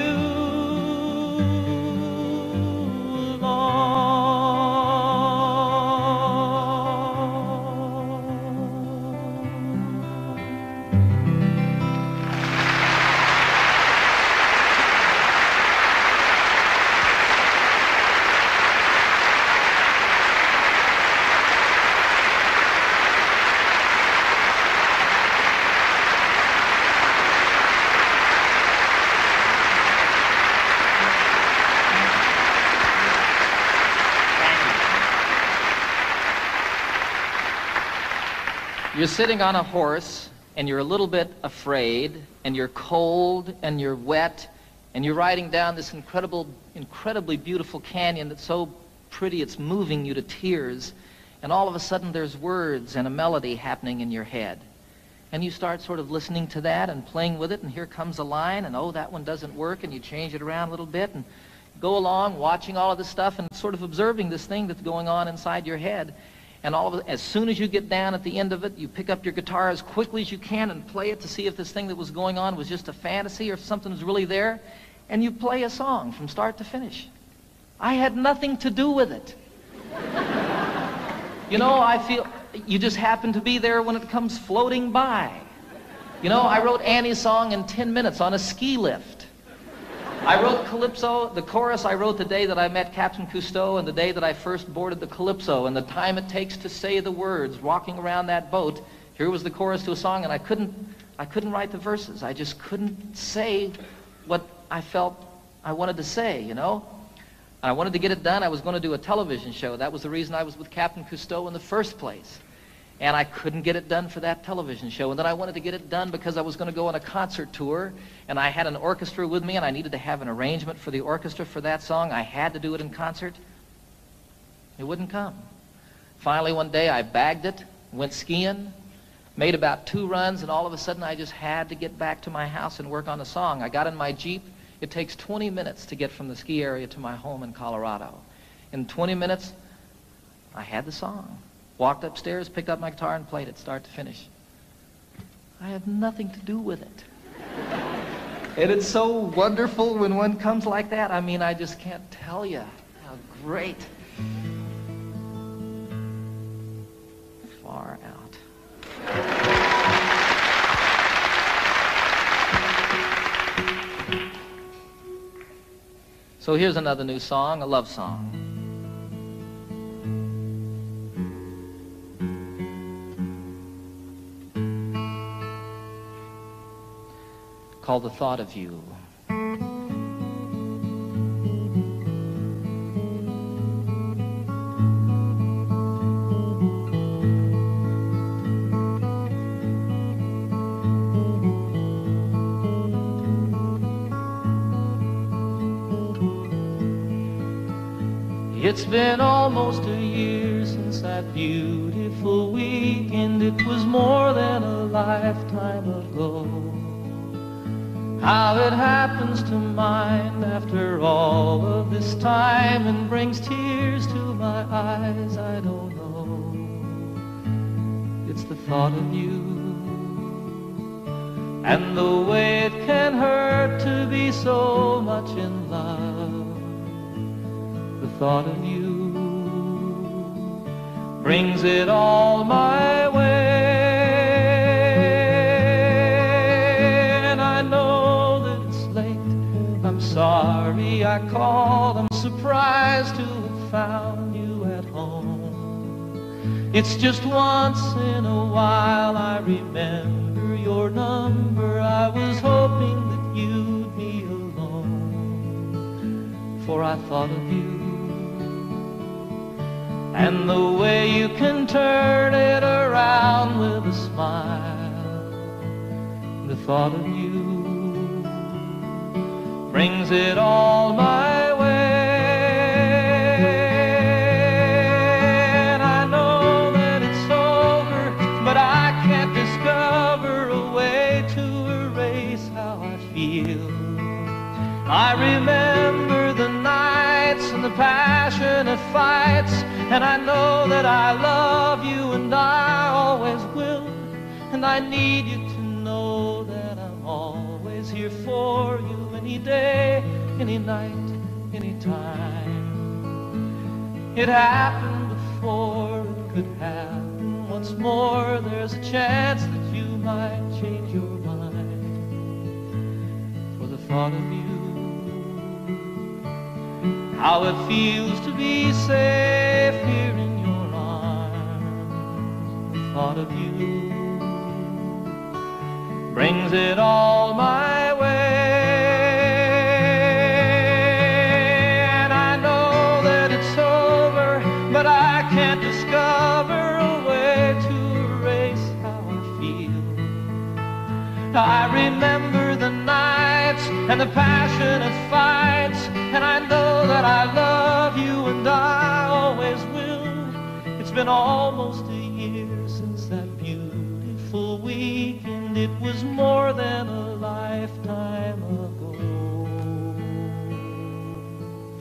You're sitting on a horse, and you're a little bit afraid, and you're cold, and you're wet, and you're riding down this incredible, incredibly beautiful canyon that's so pretty it's moving you to tears, and all of a sudden there's words and a melody happening in your head. And you start sort of listening to that and playing with it, and here comes a line, and oh, that one doesn't work, and you change it around a little bit, and go along watching all of this stuff and sort of observing this thing that's going on inside your head. And all of it, as soon as you get down at the end of it, you pick up your guitar as quickly as you can and play it to see if this thing that was going on was just a fantasy or if something was really there. And you play a song from start to finish. I had nothing to do with it. You know, I feel you just happen to be there when it comes floating by. You know, I wrote Annie's song in ten minutes on a ski lift. I wrote Calypso, the chorus I wrote the day that I met Captain Cousteau and the day that I first boarded the Calypso, and the time it takes to say the words walking around that boat. Here was the chorus to a song, and I couldn't, I couldn't write the verses. I just couldn't say what I felt I wanted to say, you know. I wanted to get it done. I was going to do a television show. That was the reason I was with Captain Cousteau in the first place. And I couldn't get it done for that television show. And then I wanted to get it done because I was going to go on a concert tour, and I had an orchestra with me, and I needed to have an arrangement for the orchestra for that song. I had to do it in concert. It wouldn't come. Finally, one day, I bagged it, went skiing, made about two runs, and all of a sudden, I just had to get back to my house and work on the song. I got in my Jeep. It takes twenty minutes to get from the ski area to my home in Colorado. In twenty minutes, I had the song. Walked upstairs, picked up my guitar, and played it start to finish. I had nothing to do with it. And it's so wonderful when one comes like that. I mean, I just can't tell you how great. Far out. So here's another new song, a love song. Called The Thought of You. It's been almost a year since that beautiful weekend. It was more than a lifetime ago. How it happens to mind after all of this time and brings tears to my eyes, I don't know. It's the thought of you and the way it can hurt to be so much in love. The thought of you brings it all my way. Sorry I called, I'm surprised to have found you at home. It's just once in a while I remember your number. I was hoping that you'd be alone, for I thought of you and the way you can turn it around with a smile. The thought of you brings it all my way. And I know that it's over, but I can't discover a way to erase how I feel. I remember the nights and the passionate fights, and I know that I love you and I always will. And I need you to know that I'm always here for you. Any day, any night, any time. It happened before, it could happen once more. There's a chance that you might change your mind. For the thought of you, how it feels to be safe here in your arms. The thought of you brings it all my way. I remember the nights and the passionate fights, and I know that I love you and I always will. It's been almost a year since that beautiful weekend. It was more than a lifetime ago.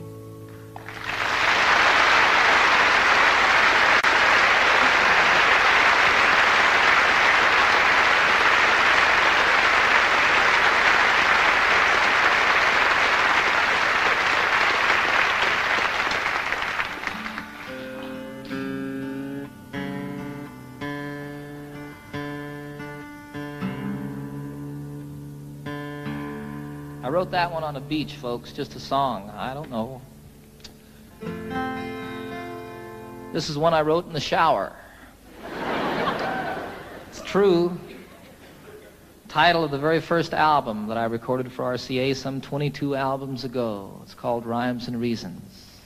I wrote that one on a beach, folks, just a song. I don't know. This is one I wrote in the shower. It's true. Title of the very first album that I recorded for R C A some twenty-two albums ago. It's called Rhymes and Reasons.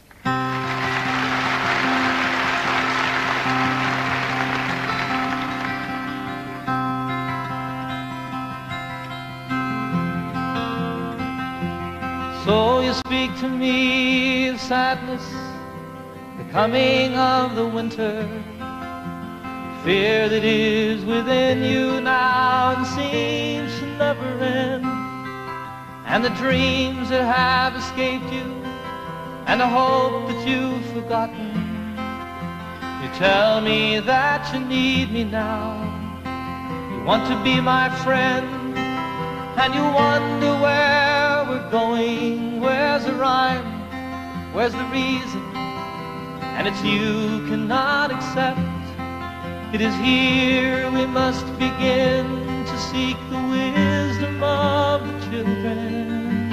So you speak to me of sadness, the coming of the winter, fear that is within you now and seems to never end, and the dreams that have escaped you, and the hope that you've forgotten. You tell me that you need me now, you want to be my friend, and you wonder where we're going, where's the rhyme, where's the reason, and it's you cannot accept. It is here we must begin to seek the wisdom of the children,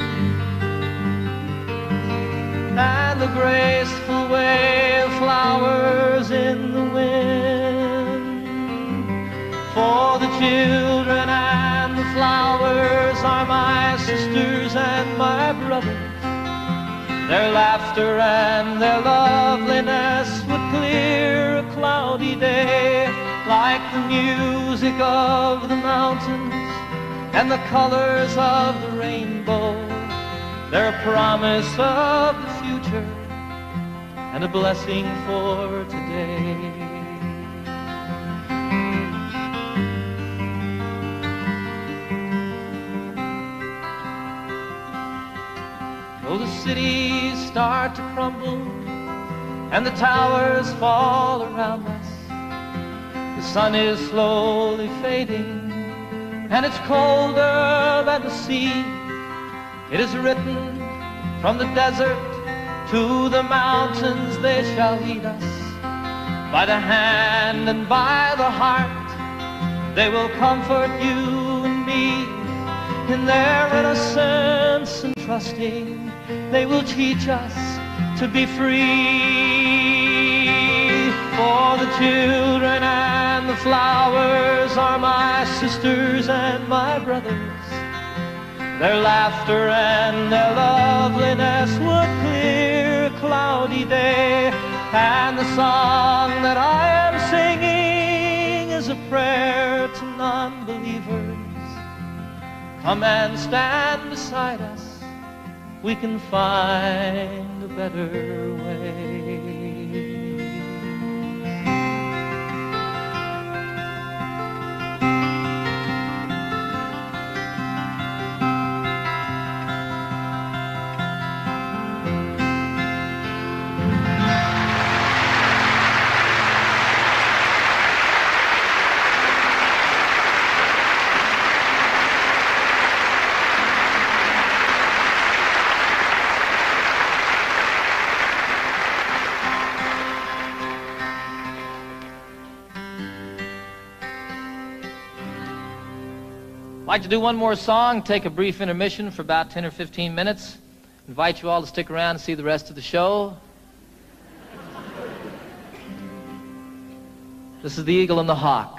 and the graceful way of flowers in the wind. For the children and the flowers are my sisters and my brothers. Their laughter and their loveliness would clear a cloudy day, like the music of the mountains and the colors of the rainbow. They're a promise of the future and a blessing for today. Though the cities start to crumble and the towers fall around us, the sun is slowly fading and it's colder than the sea. It is written from the desert to the mountains, they shall lead us by the hand and by the heart. They will comfort you and me in their innocence and trusting. They will teach us to be free. For the children and the flowers are my sisters and my brothers. Their laughter and their loveliness would clear a cloudy day. And the song that I am singing is a prayer to non-believers. Come and stand beside us, we can find a better way. I'd like to do one more song, take a brief intermission for about ten or fifteen minutes. Invite you all to stick around and see the rest of the show. This is the Eagle and the Hawk.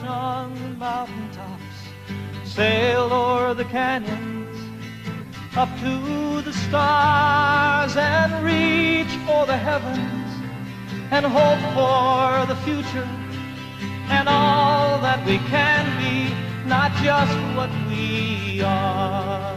on the mountaintops, sail o'er the canyons, up to the stars, and reach for the heavens, and hope for the future, and all that we can be, not just what we are.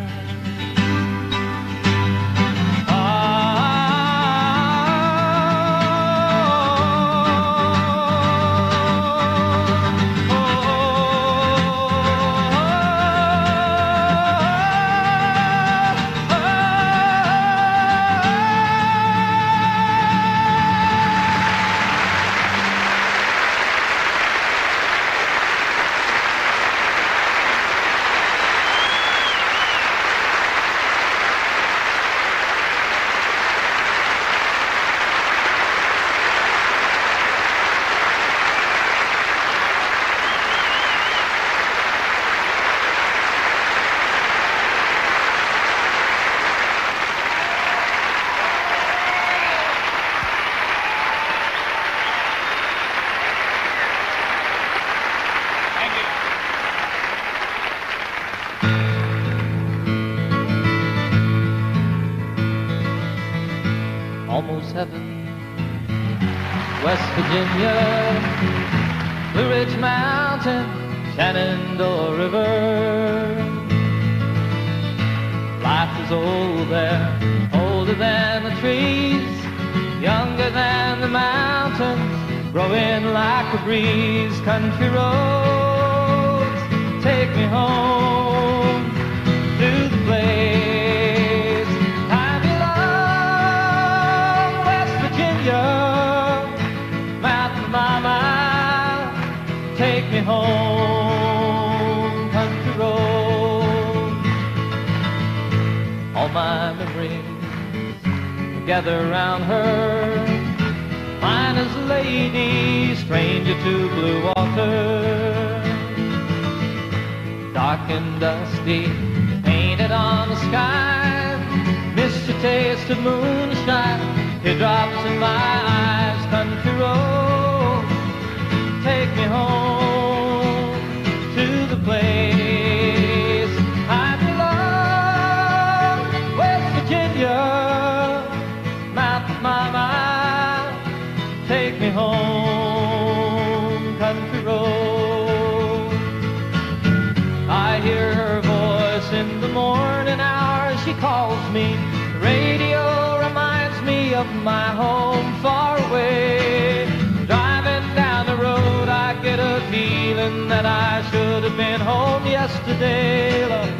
Almost heaven, West Virginia, Blue Ridge Mountain, Shenandoah River. Life is old there, older than the trees, younger than the mountains, growing like a breeze. Country roads take me home to the place take me home, country road. All my memories gather around her. Mine is a lady, stranger to blue water. Dark and dusty, painted on the sky. Miss the taste of moonshine, teardrops in my eyes. Country road, take me home to the place I belong. West Virginia, Mountain Mama, take me home, country road. I hear her voice in the morning hours. She calls me. The radio reminds me of my home far away. Driving down the road, I get a feeling that I should have been home yesterday, love,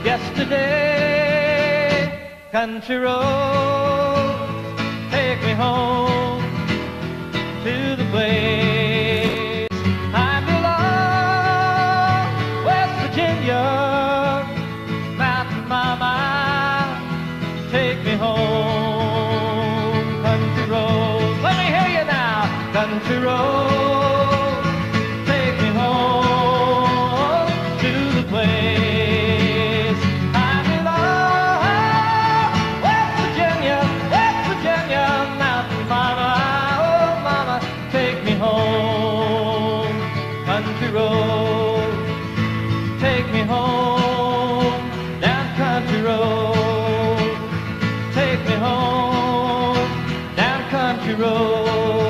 yesterday. Country road, take me home to the place I belong. West Virginia, Mountain Mama, take me home. Country road, let me hear you now. Country road, take me home to the place I belong. West Virginia, West Virginia, Mountain Mama, oh mama, take me home. Country road, take me home. Down country road, take me home. Down country road.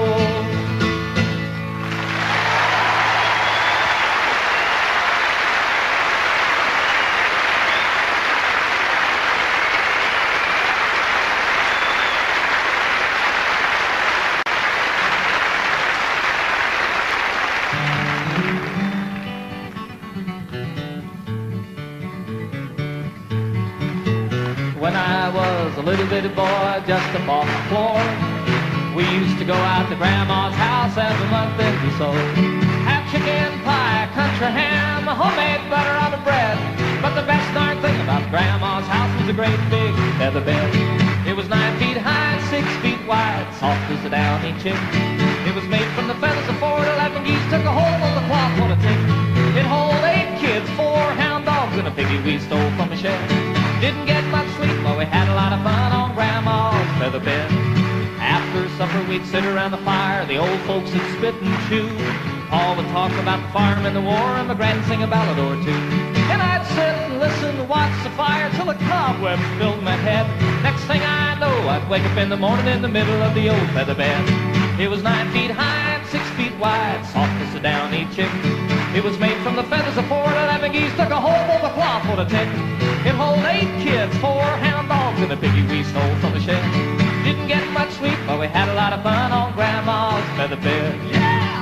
When I was a little bitty boy, just up off the floor, we used to go out to Grandma's house every month and we sold. Have chicken pie, country ham, homemade butter on the bread. But the best darn thing about Grandma's house was a great big feather bed. It was nine feet high and six feet wide, soft as a downy chick. It was made from the feathers of four to eleven geese, took a hold on the cloth on a tick. It hold eight kids, four hound dogs, and a piggy we stole from a shed. Didn't get much sleep, but we had a lot of fun on Grandma's feather bed. After supper, we'd sit around the fire, the old folks would spit and chew. Pa would talk about the farm and the war, and my gran sing a ballad or two. And I'd sit and listen and watch the fire till a cobweb filled my head. Next thing I know, I'd wake up in the morning in the middle of the old feather bed. It was nine feet high and six feet wide, soft as a downy chick. It was made from the feathers of four eleven geese, took a whole bowl of cloth for the tick. It hold eight kids, four hound dogs, and a piggy we stole from the shed. Didn't get much sleep, but we had a lot of fun on Grandma's feather bed. Yeah!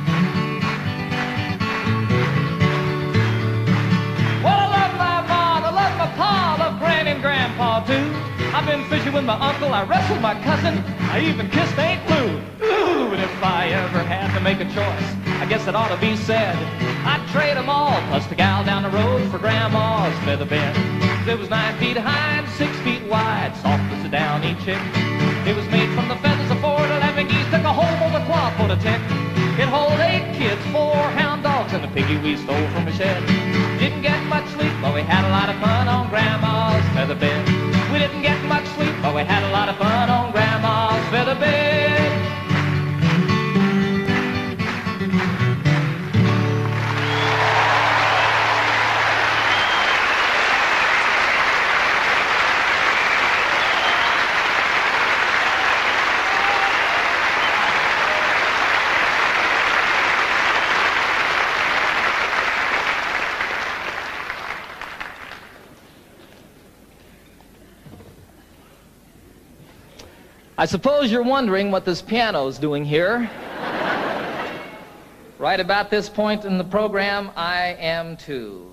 Well, I love my mom, I love my pa, I love Granny and Grandpa too. I've been fishing with my uncle, I wrestled my cousin, I even kissed Aunt Lou. Ooh, and if I ever had to make a choice, I guess it ought to be said, I'd trade them all, plus the gal down the road for Grandma's feather bed. It was nine feet high and six feet wide, soft as a downy chick. It was made from the feathers of four eleven geese, took a whole bowl of cloth for the tick. It hold eight kids, four hound dogs, and a piggy we stole from a shed. Didn't get much sleep, but we had a lot of fun on Grandma's feather bed. We didn't get much sleep, but we had a lot of fun on Grandma's feather bed. I suppose you're wondering what this piano's doing here. Right about this point in the program, I am too.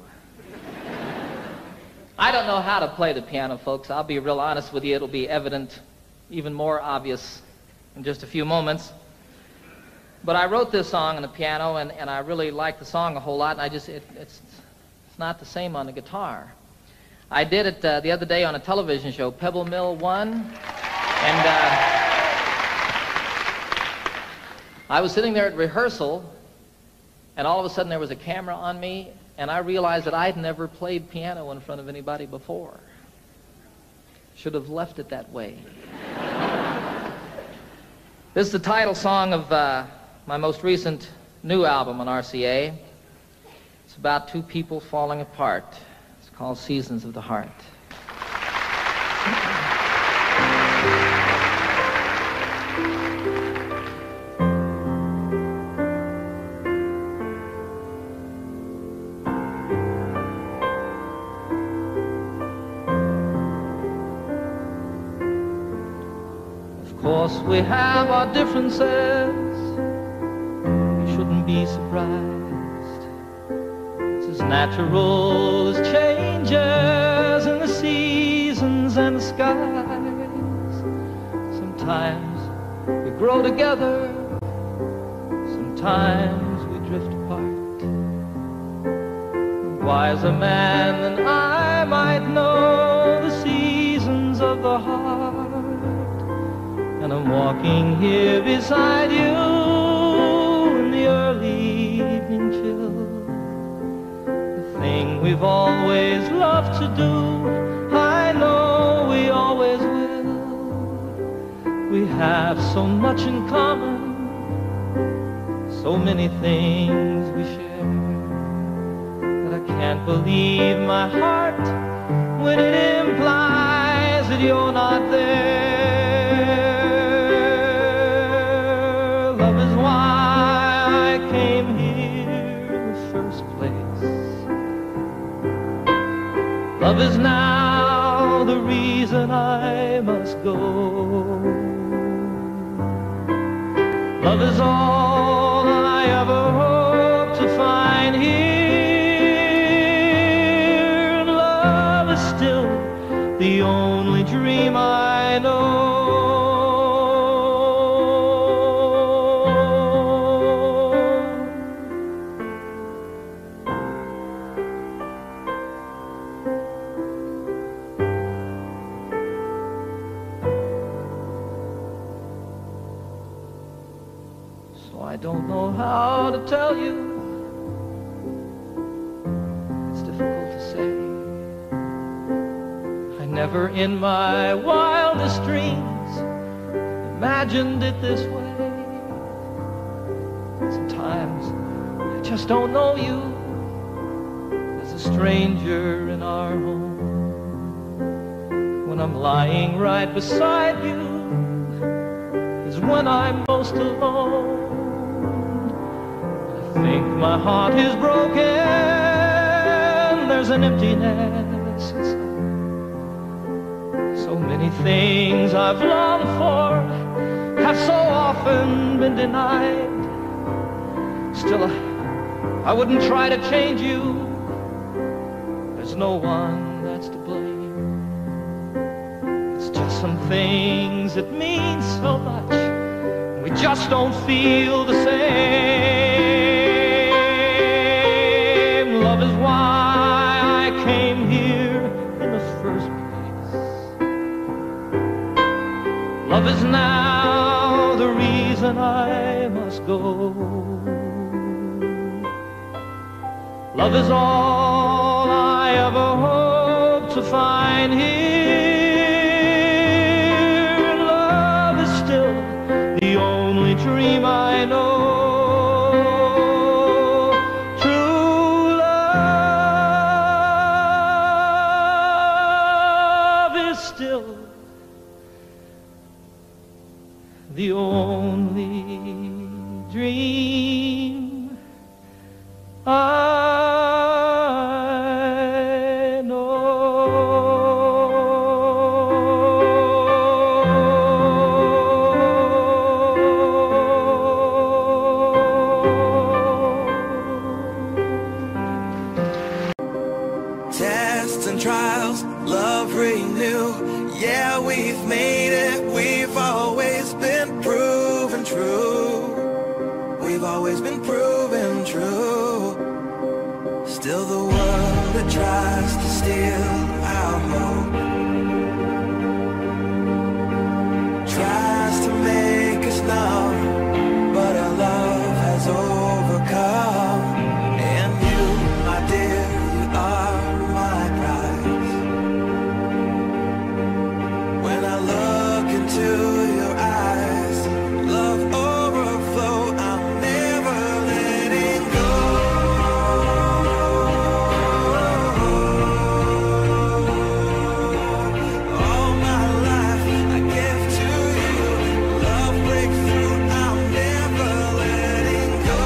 I don't know how to play the piano, folks. I'll be real honest with you. It'll be evident, even more obvious in just a few moments. But I wrote this song on the piano, and, and I really like the song a whole lot, and I just, it, it's, it's not the same on the guitar. I did it uh, the other day on a television show, Pebble Mill One. And uh, I was sitting there at rehearsal, and all of a sudden there was a camera on me, and I realized that I'd never played piano in front of anybody before. Should have left it that way. This is the title song of uh, my most recent new album on R C A. It's about two people falling apart. It's called Seasons of the Heart. We have our differences, you shouldn't be surprised. It's as natural as changes in the seasons and the skies. Sometimes we grow together, sometimes we drift apart. A wiser man than I might know the seasons of the heart. And I'm walking here beside you in the early evening chill. The thing we've always loved to do, I know we always will. We have so much in common, so many things we share, that I can't believe my heart when it implies that you're not there. Love is now the reason I must go. Love is all I ever hope to find here. And love is still the only dream I know. I don't know how to tell you, it's difficult to say. I never in my wildest dreams imagined it this way. Sometimes just don't know you as a stranger in our home. When I'm lying right beside you is when I'm most alone. I think my heart is broken, there's an emptiness inside. So many things I've longed for have so often been denied. Still, I wouldn't try to change you. There's no one that's to blame. It's just some things that mean so much, we just don't feel the same. Love is why I came here in the first place. Love is now the reason I must go. Love is all I ever hope to find here. Love is still the only dream I know. True love is still the only dream I Tests and trials, love renew. Yeah, we've made it. We've always been proven true. We've always been proven true. Still the world that tries to steal our hope tries to make us numb, but our love has overcome. And you, my dear, you are my prize. When I look into your eyes, love overflow, I'm never letting go. All my life I give to you, love breakthrough, I'm never letting go.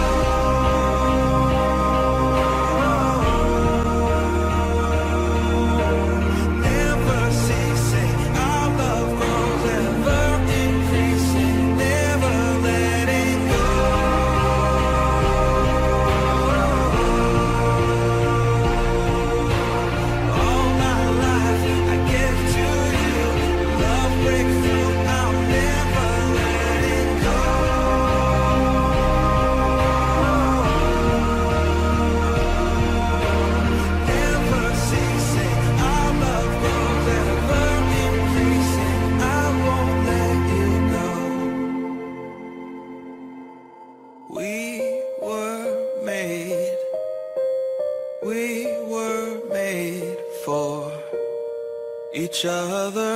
Never ceasing, our love grows ever increasing, never letting go. All my life I give to you, love breakthrough, I'm never letting go. Never ceasing, our love grows ever increasing, I won't let you go. We were made, we were made for each other.